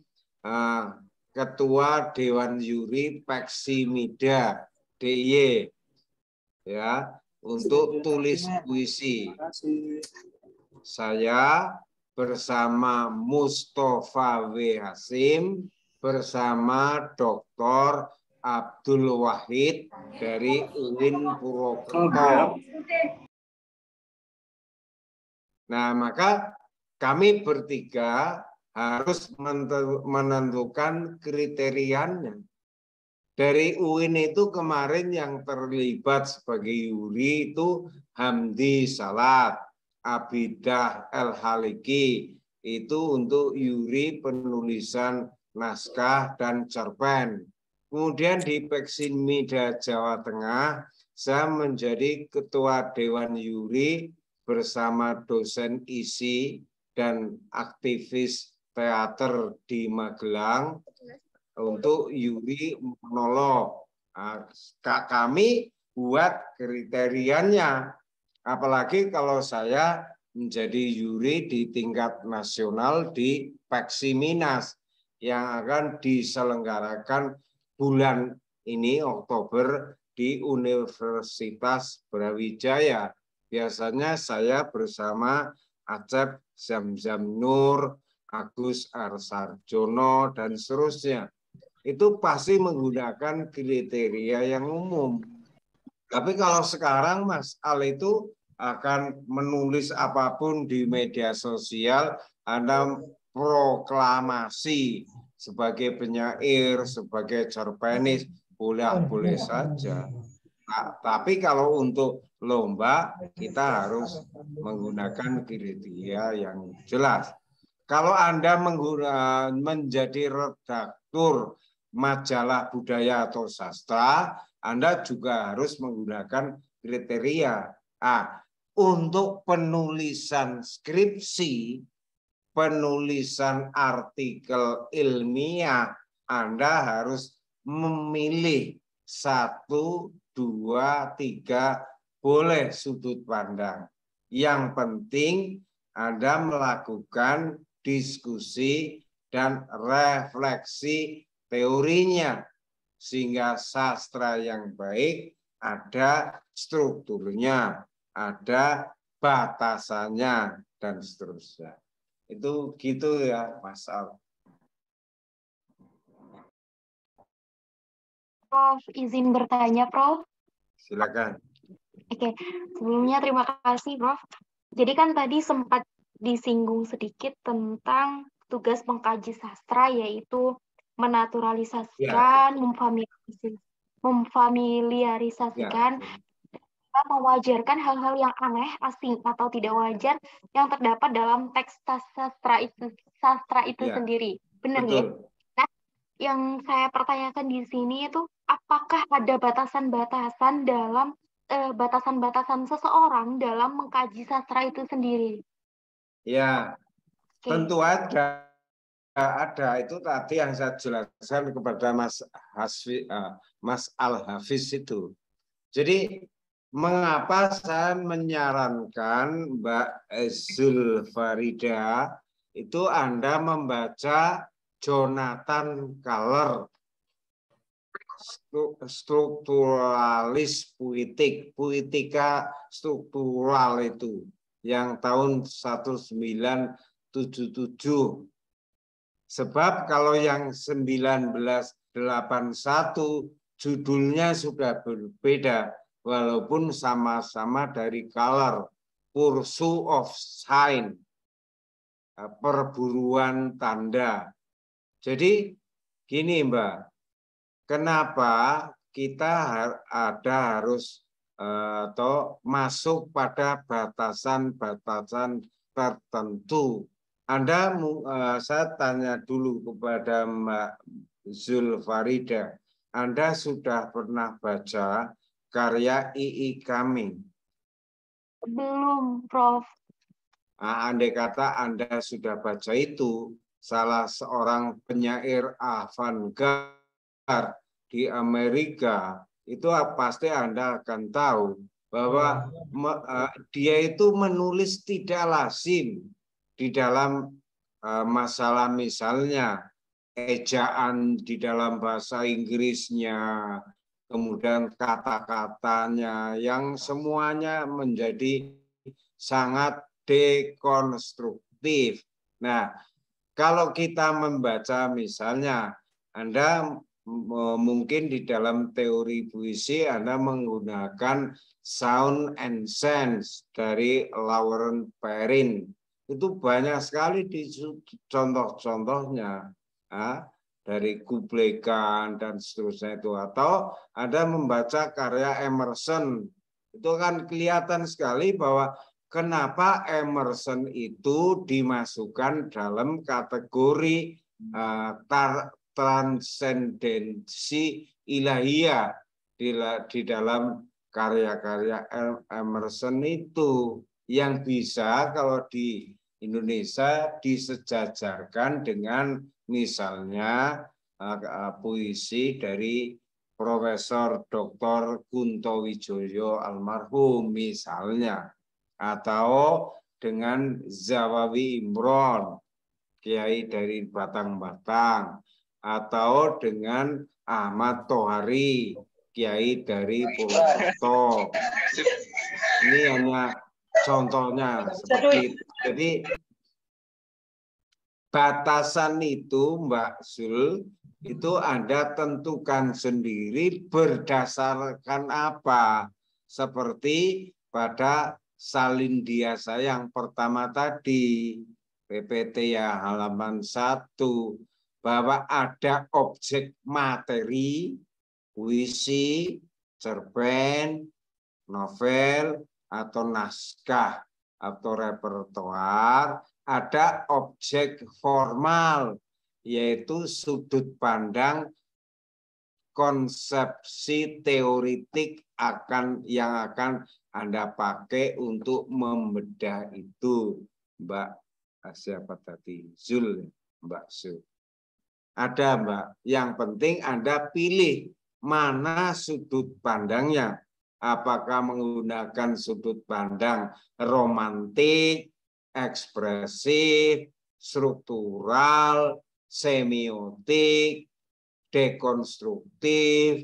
Ketua Dewan Juri Peksimida DIY ya untuk tulis puisi. Saya bersama Mustafa W. Hasim bersama Dr. Abdul Wahid dari UIN Purwokerto. Nah, maka kami bertiga harus menentukan kriterianya. Dari UIN itu kemarin yang terlibat sebagai juri itu Hamdi Salat, Abidah El-Haliki, itu untuk juri penulisan naskah dan cerpen. Kemudian di Peksimida Jawa Tengah, saya menjadi Ketua Dewan Juri bersama dosen ISI dan aktivis teater di Magelang untuk juri monolog. Kami buat kriterianya, apalagi kalau saya menjadi juri di tingkat nasional di Peksiminas yang akan diselenggarakan bulan ini Oktober di Universitas Brawijaya. Biasanya saya bersama Acep Zamzam Nur, Agus Arsarjono, dan seterusnya. Itu pasti menggunakan kriteria yang umum. Tapi kalau sekarang Mas Al itu akan menulis apapun di media sosial, Anda proklamasi sebagai penyair, sebagai cerpenis, boleh saja. Nah, tapi kalau untuk lomba, kita harus menggunakan kriteria yang jelas. Kalau Anda menjadi redaktur majalah budaya atau sastra, Anda juga harus menggunakan kriteria. Untuk penulisan skripsi, penulisan artikel ilmiah, Anda harus memilih 1, 2, 3, boleh sudut pandang. Yang penting Anda melakukan diskusi dan refleksi teorinya, sehingga sastra yang baik ada strukturnya, ada batasannya, dan seterusnya. Itu gitu ya, Mas Al. Prof, izin bertanya, Prof. Silakan. Oke, sebelumnya terima kasih, Prof. Jadi kan tadi sempat disinggung sedikit tentang tugas pengkaji sastra, yaitu menaturalisasikan, memfamiliarisasikan, mewajarkan hal-hal yang aneh, asing, atau tidak wajar yang terdapat dalam teks sastra itu sendiri. Benar ya? Nah, yang saya pertanyakan di sini itu, apakah ada batasan-batasan dalam batasan-batasan seseorang dalam mengkaji sastra itu sendiri? Ya, tentu ada. Itu tadi yang saya jelaskan kepada Mas Al-Hafiz itu. Jadi mengapa saya menyarankan Mbak Zulfarida itu Anda membaca Jonathan Kahler, Strukturalis Puitika Struktural itu, yang tahun 1977. Sebab kalau yang 1981 judulnya sudah berbeda, walaupun sama-sama dari Kahler, Pursuit of Sign, perburuan tanda. Jadi gini Mbak, kenapa kita harus atau masuk pada batasan-batasan tertentu? Saya tanya dulu kepada Mbak Zulfarida, Anda sudah pernah baca karya I.I. Kaming? Belum, Prof. Nah, andai kata Anda sudah baca itu, salah seorang penyair avant-garde di Amerika, itu pasti Anda akan tahu bahwa dia itu menulis tidak lazim di dalam masalah misalnya ejaan di dalam bahasa Inggrisnya, kemudian kata-katanya yang semuanya menjadi sangat dekonstruktif. Nah, kalau kita membaca misalnya, Anda mungkin di dalam teori puisi Anda menggunakan sound and sense dari Lauren Perrin. Itu banyak sekali di contoh-contohnya. Dari Kublai Khan dan seterusnya itu. Atau Anda membaca karya Emerson. Itu kan kelihatan sekali bahwa kenapa Emerson itu dimasukkan dalam kategori transendensi ilahiyah di dalam karya-karya Emerson itu yang bisa kalau di Indonesia disejajarkan dengan misalnya puisi dari Profesor Dr. Kunto Wijoyo almarhum misalnya, atau dengan Zawawi Imron, kiai dari Batang-Batang, atau dengan Ahmad Tohari, kiai dari Purwokerto. Ini hanya contohnya seperti itu. Jadi batasan itu, Mbak Zul, itu Anda tentukan sendiri berdasarkan apa. Seperti pada Salindia saya yang pertama tadi, PPT ya halaman 1, bahwa ada objek materi, puisi, cerpen, novel, atau naskah, atau repertoar, ada objek formal, yaitu sudut pandang konsepsi teoritik yang akan Anda pakai untuk membedah itu, Mbak siapa tadi? Zul, Mbak Zul. Ada, Mbak. Yang penting Anda pilih mana sudut pandangnya. Apakah menggunakan sudut pandang romantik, ekspresif, struktural, semiotik, dekonstruktif,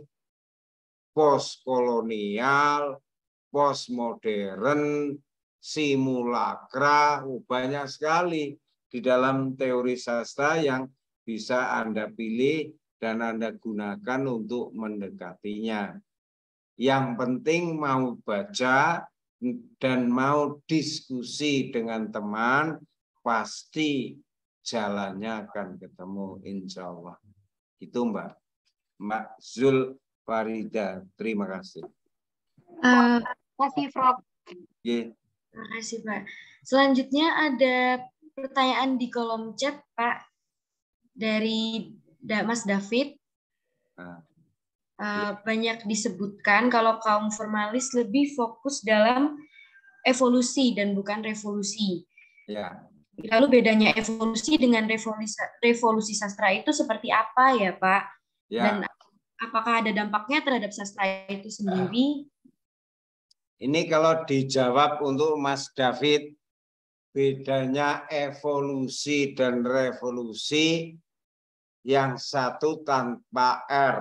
postkolonial, postmodern, simulakra, banyak sekali di dalam teori sastra yang bisa Anda pilih dan Anda gunakan untuk mendekatinya. Yang penting mau baca dan mau diskusi dengan teman, pasti jalannya akan ketemu, insya Allah. Itu Mbak Zul Farida. Terima kasih. Terima kasih, Prof. Yeah. Terima kasih, Pak. Selanjutnya ada pertanyaan di kolom chat, Pak, dari Mas David. Banyak disebutkan kalau kaum formalis lebih fokus dalam evolusi dan bukan revolusi. Ya. Lalu bedanya evolusi dengan revolusi sastra itu seperti apa ya, Pak? Ya. Dan apakah ada dampaknya terhadap sastra itu sendiri? Ini kalau dijawab untuk Mas David, bedanya evolusi dan revolusi, yang satu tanpa R.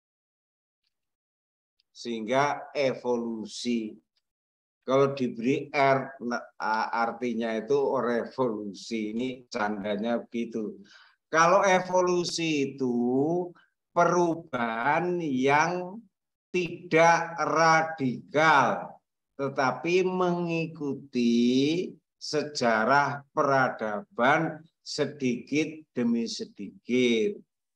Sehingga evolusi. Kalau diberi R, artinya itu revolusi. Ini candanya begitu. Kalau evolusi itu perubahan yang tidak radikal, tetapi mengikuti sejarah peradaban sedikit demi sedikit.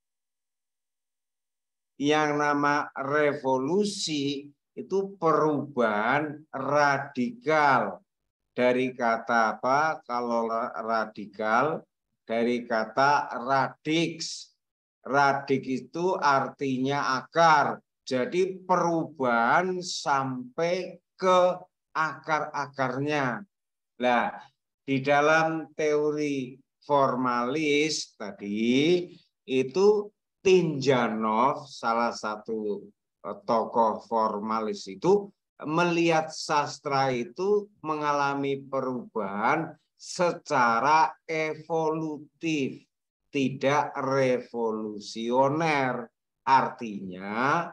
Yang nama revolusi itu perubahan radikal. Dari kata apa? Kalau radikal, dari kata radix. Radik itu artinya akar. Jadi perubahan sampai ke akar-akarnya. Nah, di dalam teori formalis tadi itu Tinjanov, salah satu tokoh formalis itu melihat sastra itu mengalami perubahan secara evolutif, tidak revolusioner. Artinya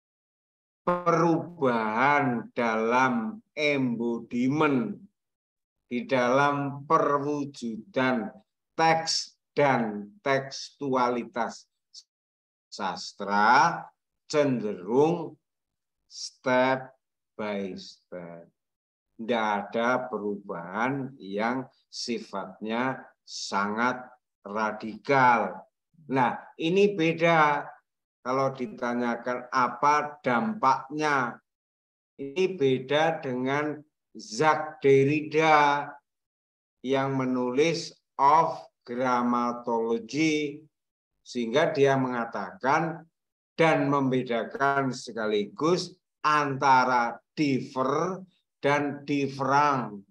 perubahan dalam embodiment, di dalam perwujudan teks dan tekstualitas sastra cenderung step by step. Tidak ada perubahan yang sifatnya sangat radikal. Nah, ini beda kalau ditanyakan apa dampaknya. Ini beda dengan Jacques Derrida yang menulis Of Grammatology, sehingga dia mengatakan dan membedakan sekaligus antara differ dan differang.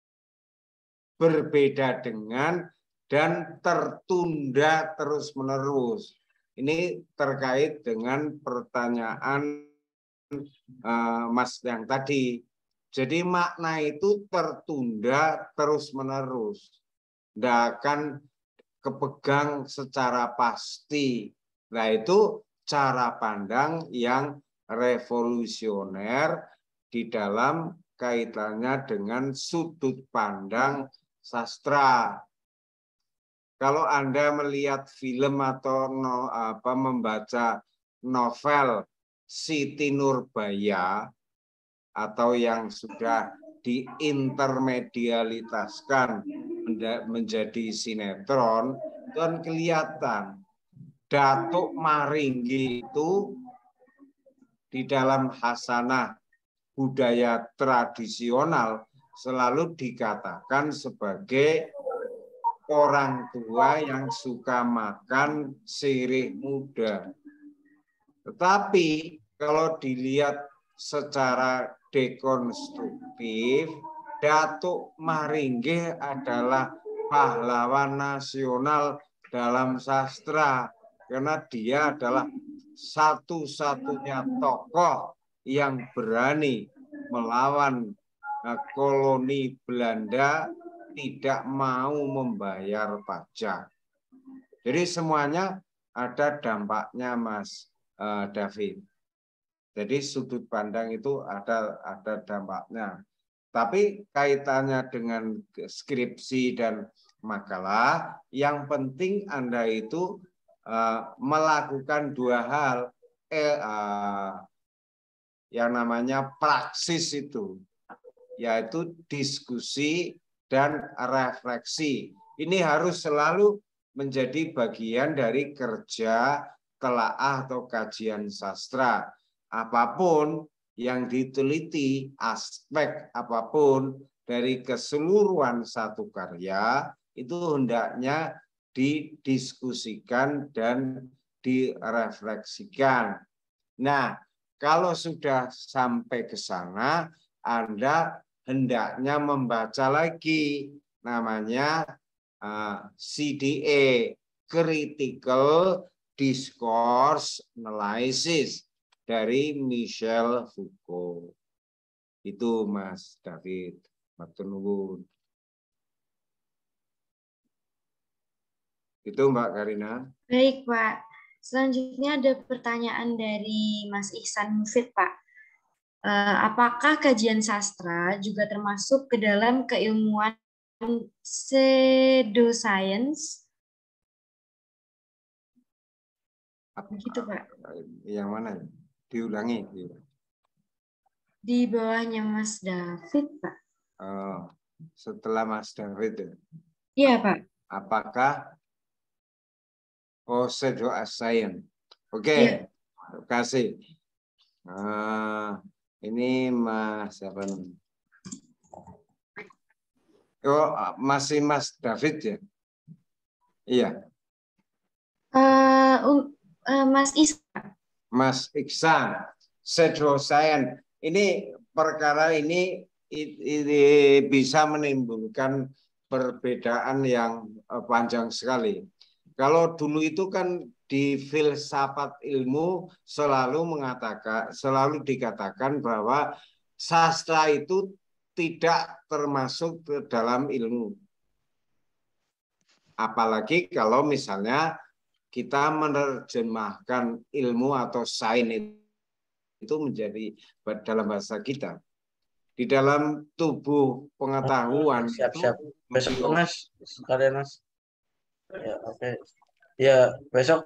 Berbeda dengan dan tertunda terus-menerus. Ini terkait dengan pertanyaan Mas yang tadi. Jadi makna itu tertunda terus-menerus. Tidak akan kepegang secara pasti. Nah, itu cara pandang yang revolusioner di dalam kaitannya dengan sudut pandang sastra. Kalau Anda melihat film atau membaca novel Siti Nurbaya atau yang sudah diintermedialitaskan menjadi sinetron, itu kan kelihatan Datuk Maringgi itu di dalam hasanah budaya tradisional selalu dikatakan sebagai orang tua yang suka makan sirih muda. Tetapi kalau dilihat secara dekonstruktif, Datuk Maringgi adalah pahlawan nasional dalam sastra karena dia adalah satu-satunya tokoh yang berani melawan koloni Belanda, tidak mau membayar pajak. Jadi semuanya ada dampaknya, Mas David. Jadi sudut pandang itu ada dampaknya. Tapi kaitannya dengan skripsi dan makalah, yang penting Anda itu melakukan dua hal, yang namanya praksis itu, yaitu diskusi dan refleksi. Ini harus selalu menjadi bagian dari kerja telaah atau kajian sastra. Apapun yang diteliti, aspek apapun dari keseluruhan satu karya, itu hendaknya didiskusikan dan direfleksikan. Nah, kalau sudah sampai ke sana, Anda hendaknya membaca lagi, namanya CDA, Critical Discourse Analysis, dari Michel Foucault. Itu Mas David. Matur nuwun. Itu Mbak Karina. Baik, Pak. Selanjutnya ada pertanyaan dari Mas Ihsan Mufid, Pak. Apakah kajian sastra juga termasuk ke dalam keilmuan pseudoscience? Begitu, Pak. Yang mana? Diulangi. Di bawahnya Mas David, Pak. Setelah Mas David. Iya, Pak. Apakah pseudoscience? Oke, ya. Terima kasih. Ini Mas siapa namanya? Oh, masih Mas David ya? Iya. Mas Ihsan. Mas Iksan, pseudoscience. Ini perkara ini bisa menimbulkan perbedaan yang panjang sekali. Kalau dulu itu kan di filsafat ilmu selalu dikatakan bahwa sastra itu tidak termasuk ke dalam ilmu. Apalagi kalau misalnya kita menerjemahkan ilmu atau sains itu menjadi dalam bahasa kita. Di dalam tubuh pengetahuan siap. Besok Mas, sekalian Mas. Ya, oke. Ya, besok.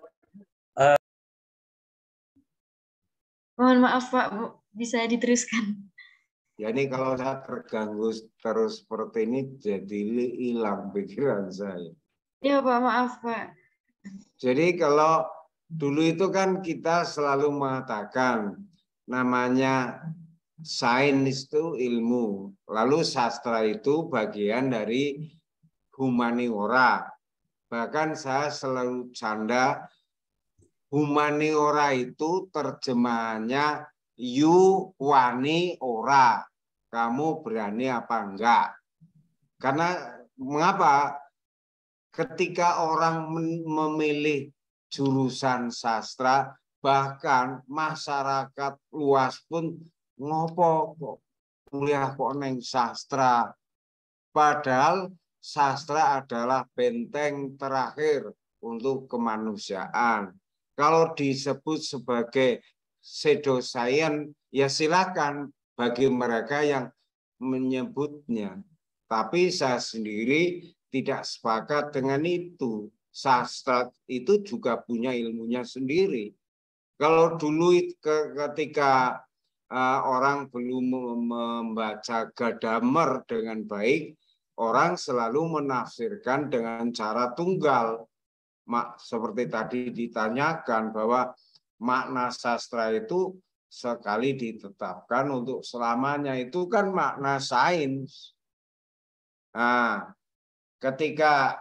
Mohon maaf Pak, bisa diteruskan. Ya ini kalau saya terganggu terus seperti ini jadi hilang pikiran saya. Ya Pak, maaf Pak. Jadi kalau dulu itu kan kita selalu mengatakan namanya sains itu ilmu, lalu sastra itu bagian dari humaniora. Bahkan saya selalu canda, humaniora itu terjemahannya you wani ora, kamu berani apa enggak. Karena mengapa? Ketika orang memilih jurusan sastra, bahkan masyarakat luas pun ngopo kok kuliah kok neng sastra. Padahal sastra adalah benteng terakhir untuk kemanusiaan. Kalau disebut sebagai pseudoscience, ya silakan bagi mereka yang menyebutnya. Tapi saya sendiri tidak sepakat dengan itu. Sastra itu juga punya ilmunya sendiri. Kalau dulu ketika orang belum membaca Gadamer dengan baik, orang selalu menafsirkan dengan cara tunggal. Seperti tadi ditanyakan bahwa makna sastra itu sekali ditetapkan untuk selamanya, itu kan makna sains. Nah, ketika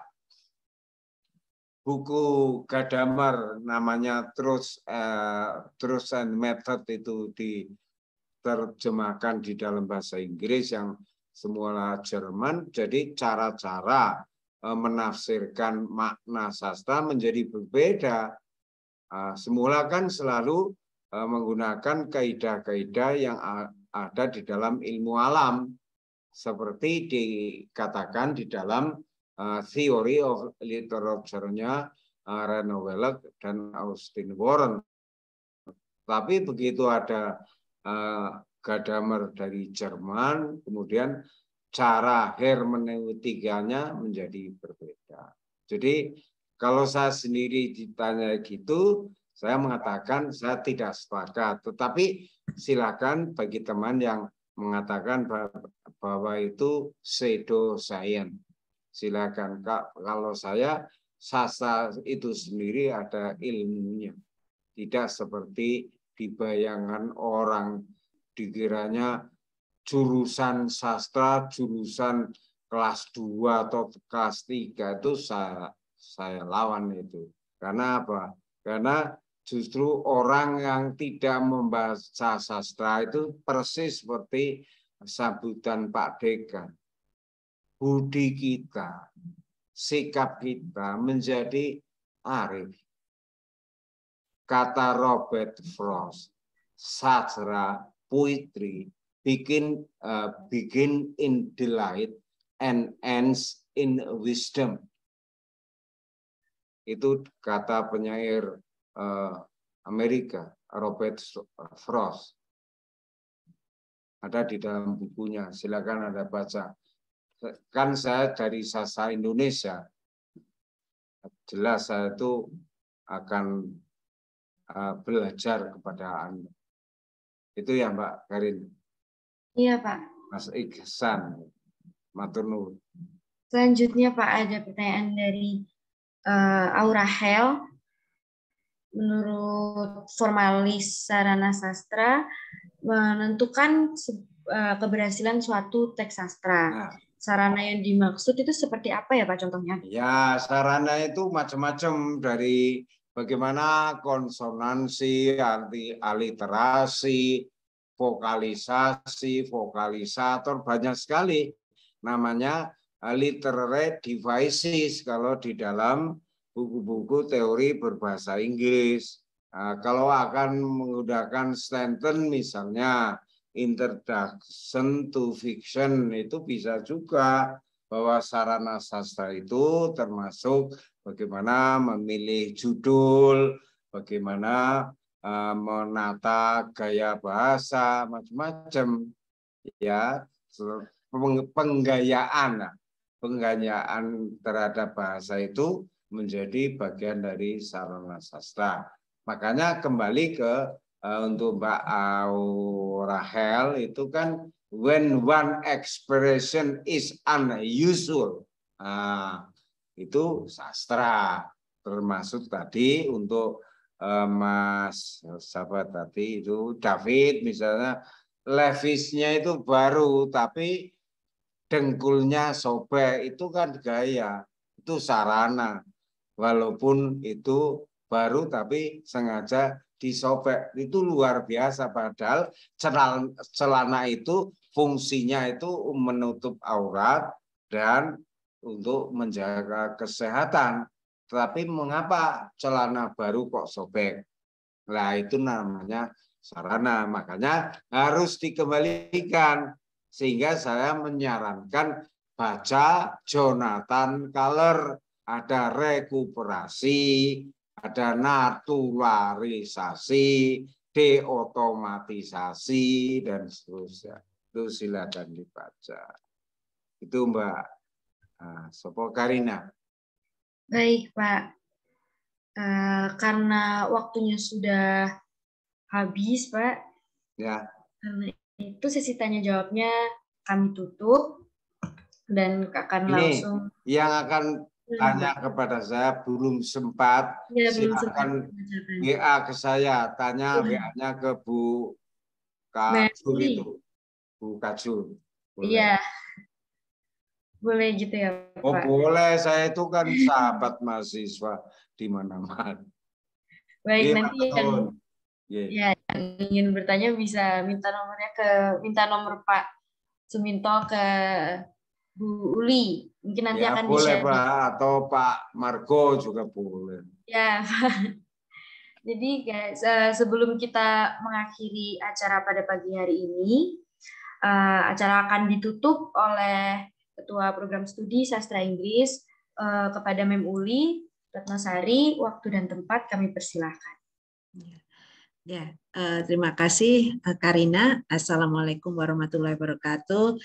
buku Gadamer namanya Truth and Method itu diterjemahkan di dalam bahasa Inggris yang semula Jerman, jadi cara-cara menafsirkan makna sastra menjadi berbeda. Semula kan selalu menggunakan kaidah-kaidah yang ada di dalam ilmu alam, seperti dikatakan di dalam Theory of Literature-nya Reno Wellek dan Austin Warren. Tapi begitu ada Gadamer dari Jerman, kemudian cara hermeneutikanya menjadi berbeda. Jadi kalau saya sendiri ditanya gitu, saya mengatakan saya tidak sepakat. Tetapi silakan bagi teman yang mengatakan bahwa itu pseudoscience. Silakan Kak, kalau saya sastra itu sendiri ada ilmunya. Tidak seperti dibayangkan orang, dikiranya jurusan sastra, jurusan kelas 2 atau kelas 3 itu saya lawan itu. Karena apa? Karena justru orang yang tidak membaca sastra itu persis seperti sambutan Pak Dekan. Budi kita, sikap kita menjadi arif. Kata Robert Frost, sastra, poetry, begin in delight and ends in wisdom. Itu kata penyair Amerika, Robert Frost. Ada di dalam bukunya, silakan Anda baca. Kan saya dari sastra Indonesia, jelas saya itu akan belajar kepada Anda. Itu ya Mbak Karin. Iya Pak. Mas Iksan, matur nuwun. Selanjutnya Pak, ada pertanyaan dari Aurahel. Menurut formalis sarana sastra, menentukan keberhasilan suatu teks sastra. Nah, sarana yang dimaksud itu seperti apa ya Pak contohnya? Ya, sarana itu macam-macam, dari bagaimana konsonansi, arti aliterasi, vokalisasi, vokalisator, banyak sekali namanya literary devices kalau di dalam buku-buku teori berbahasa Inggris. Kalau akan menggunakan Stanton misalnya Introduction to Fiction itu bisa juga, bahwa sarana sastra itu termasuk bagaimana memilih judul, bagaimana menata gaya bahasa, macam-macam ya, penggayaan terhadap bahasa itu menjadi bagian dari sarana sastra. Makanya kembali ke untuk Mbak Rahel itu kan when one expression is unusual, itu sastra. Termasuk tadi untuk Mas siapa tadi itu David misalnya, levisnya itu baru tapi dengkulnya sobek, itu kan gaya, itu sarana. Walaupun itu baru tapi sengaja disobek, itu luar biasa. Padahal celana itu fungsinya itu menutup aurat dan untuk menjaga kesehatan. Tapi mengapa celana baru kok sobek? Nah, itu namanya sarana. Makanya harus dikembalikan. Sehingga saya menyarankan baca Jonathan Kahler. Ada rekuperasi, ada naturalisasi, deotomatisasi, dan seterusnya. Itu silakan dibaca. Itu Mbak Sopo Karina. Baik, Pak. Karena waktunya sudah habis, Pak. Ya. Karena itu sesi tanya jawabnya kami tutup dan akan langsung yang akan tanya kepada saya belum sempat, ya, silakan WA ke saya, tanya WA-nya ke Bu Kajur itu, Bu Kajur. Iya, boleh gitu ya Pak? Oh boleh, saya itu kan sahabat mahasiswa di mana-mana. Baik, nanti yang ingin bertanya bisa minta nomor Pak Suminto ke Bu Uli. Mungkin nanti akan boleh Pak, atau Pak Margo juga boleh. Ya, Pak. Jadi guys, sebelum kita mengakhiri acara pada pagi hari ini, acara akan ditutup oleh Ketua Program Studi Sastra Inggris kepada Mem Uli Ratnasari. Waktu dan tempat kami persilahkan. Ya, terima kasih Karina. Assalamualaikum warahmatullahi wabarakatuh.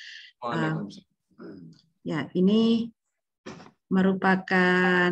Ya, ini merupakan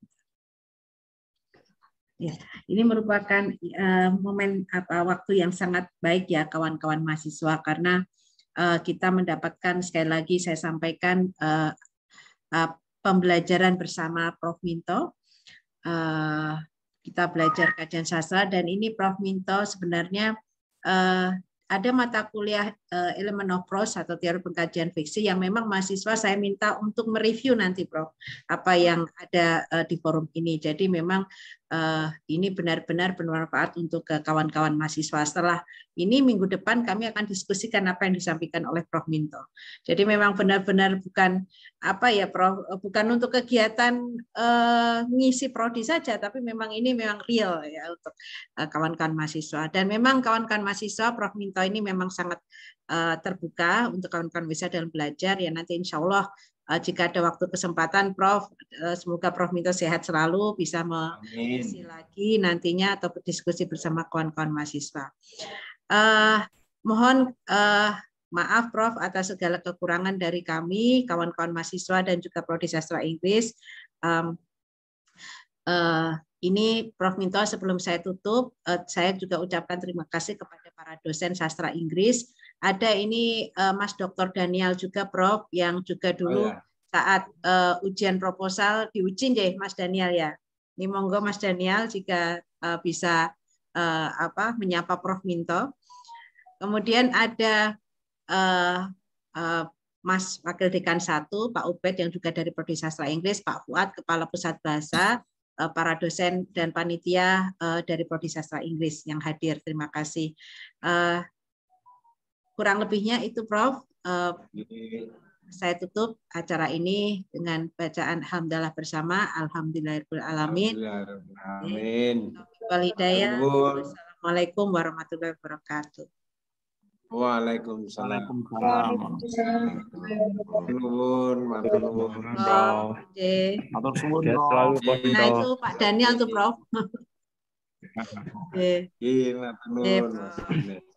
momen waktu yang sangat baik ya kawan-kawan mahasiswa, karena kita mendapatkan, sekali lagi saya sampaikan, pembelajaran bersama Prof. Minto. Kita belajar kajian sastra, dan ini Prof. Minto sebenarnya ada mata kuliah elemen of prose atau teori pengkajian fiksi yang memang mahasiswa saya minta untuk mereview nanti Prof. Apa yang ada di forum ini. Jadi memang ini benar-benar bermanfaat untuk kawan-kawan mahasiswa. Setelah ini minggu depan kami akan diskusikan apa yang disampaikan oleh Prof. Minto. Jadi memang benar-benar bukan Prof, bukan untuk kegiatan ngisi prodi saja, tapi memang ini memang real ya untuk kawan-kawan mahasiswa. Dan memang kawan-kawan mahasiswa Prof. Minto ini memang sangat terbuka untuk kawan-kawan bisa dalam belajar ya. Nanti insya Allah jika ada waktu kesempatan Prof, semoga Prof. Minto sehat selalu, bisa mengisi lagi nantinya atau berdiskusi bersama kawan-kawan mahasiswa. Mohon maaf Prof atas segala kekurangan dari kami, kawan-kawan mahasiswa dan juga Prodi Sastra Inggris. Ini Prof. Minto, sebelum saya tutup, saya juga ucapkan terima kasih kepada para dosen sastra Inggris. Ada ini Mas Dr. Daniel juga Prof, yang juga dulu saat ujian proposal diuji deh Mas Daniel ya. Ini monggo Mas Daniel jika bisa menyapa Prof. Minto. Kemudian ada Mas Wakil Dekan 1, Pak Ubed yang juga dari Prodi Sastra Inggris, Pak Fuad, Kepala Pusat Bahasa, para dosen dan panitia dari Prodi Sastra Inggris yang hadir. Terima kasih. Kurang lebihnya itu Prof. Saya tutup acara ini dengan bacaan hamdalah bersama. Alhamdulillahirabbil alamin. Wassalamualaikum warahmatullahi wabarakatuh. Waalaikumsalam. Nah itu Pak Daniel tuh Prof. Iya,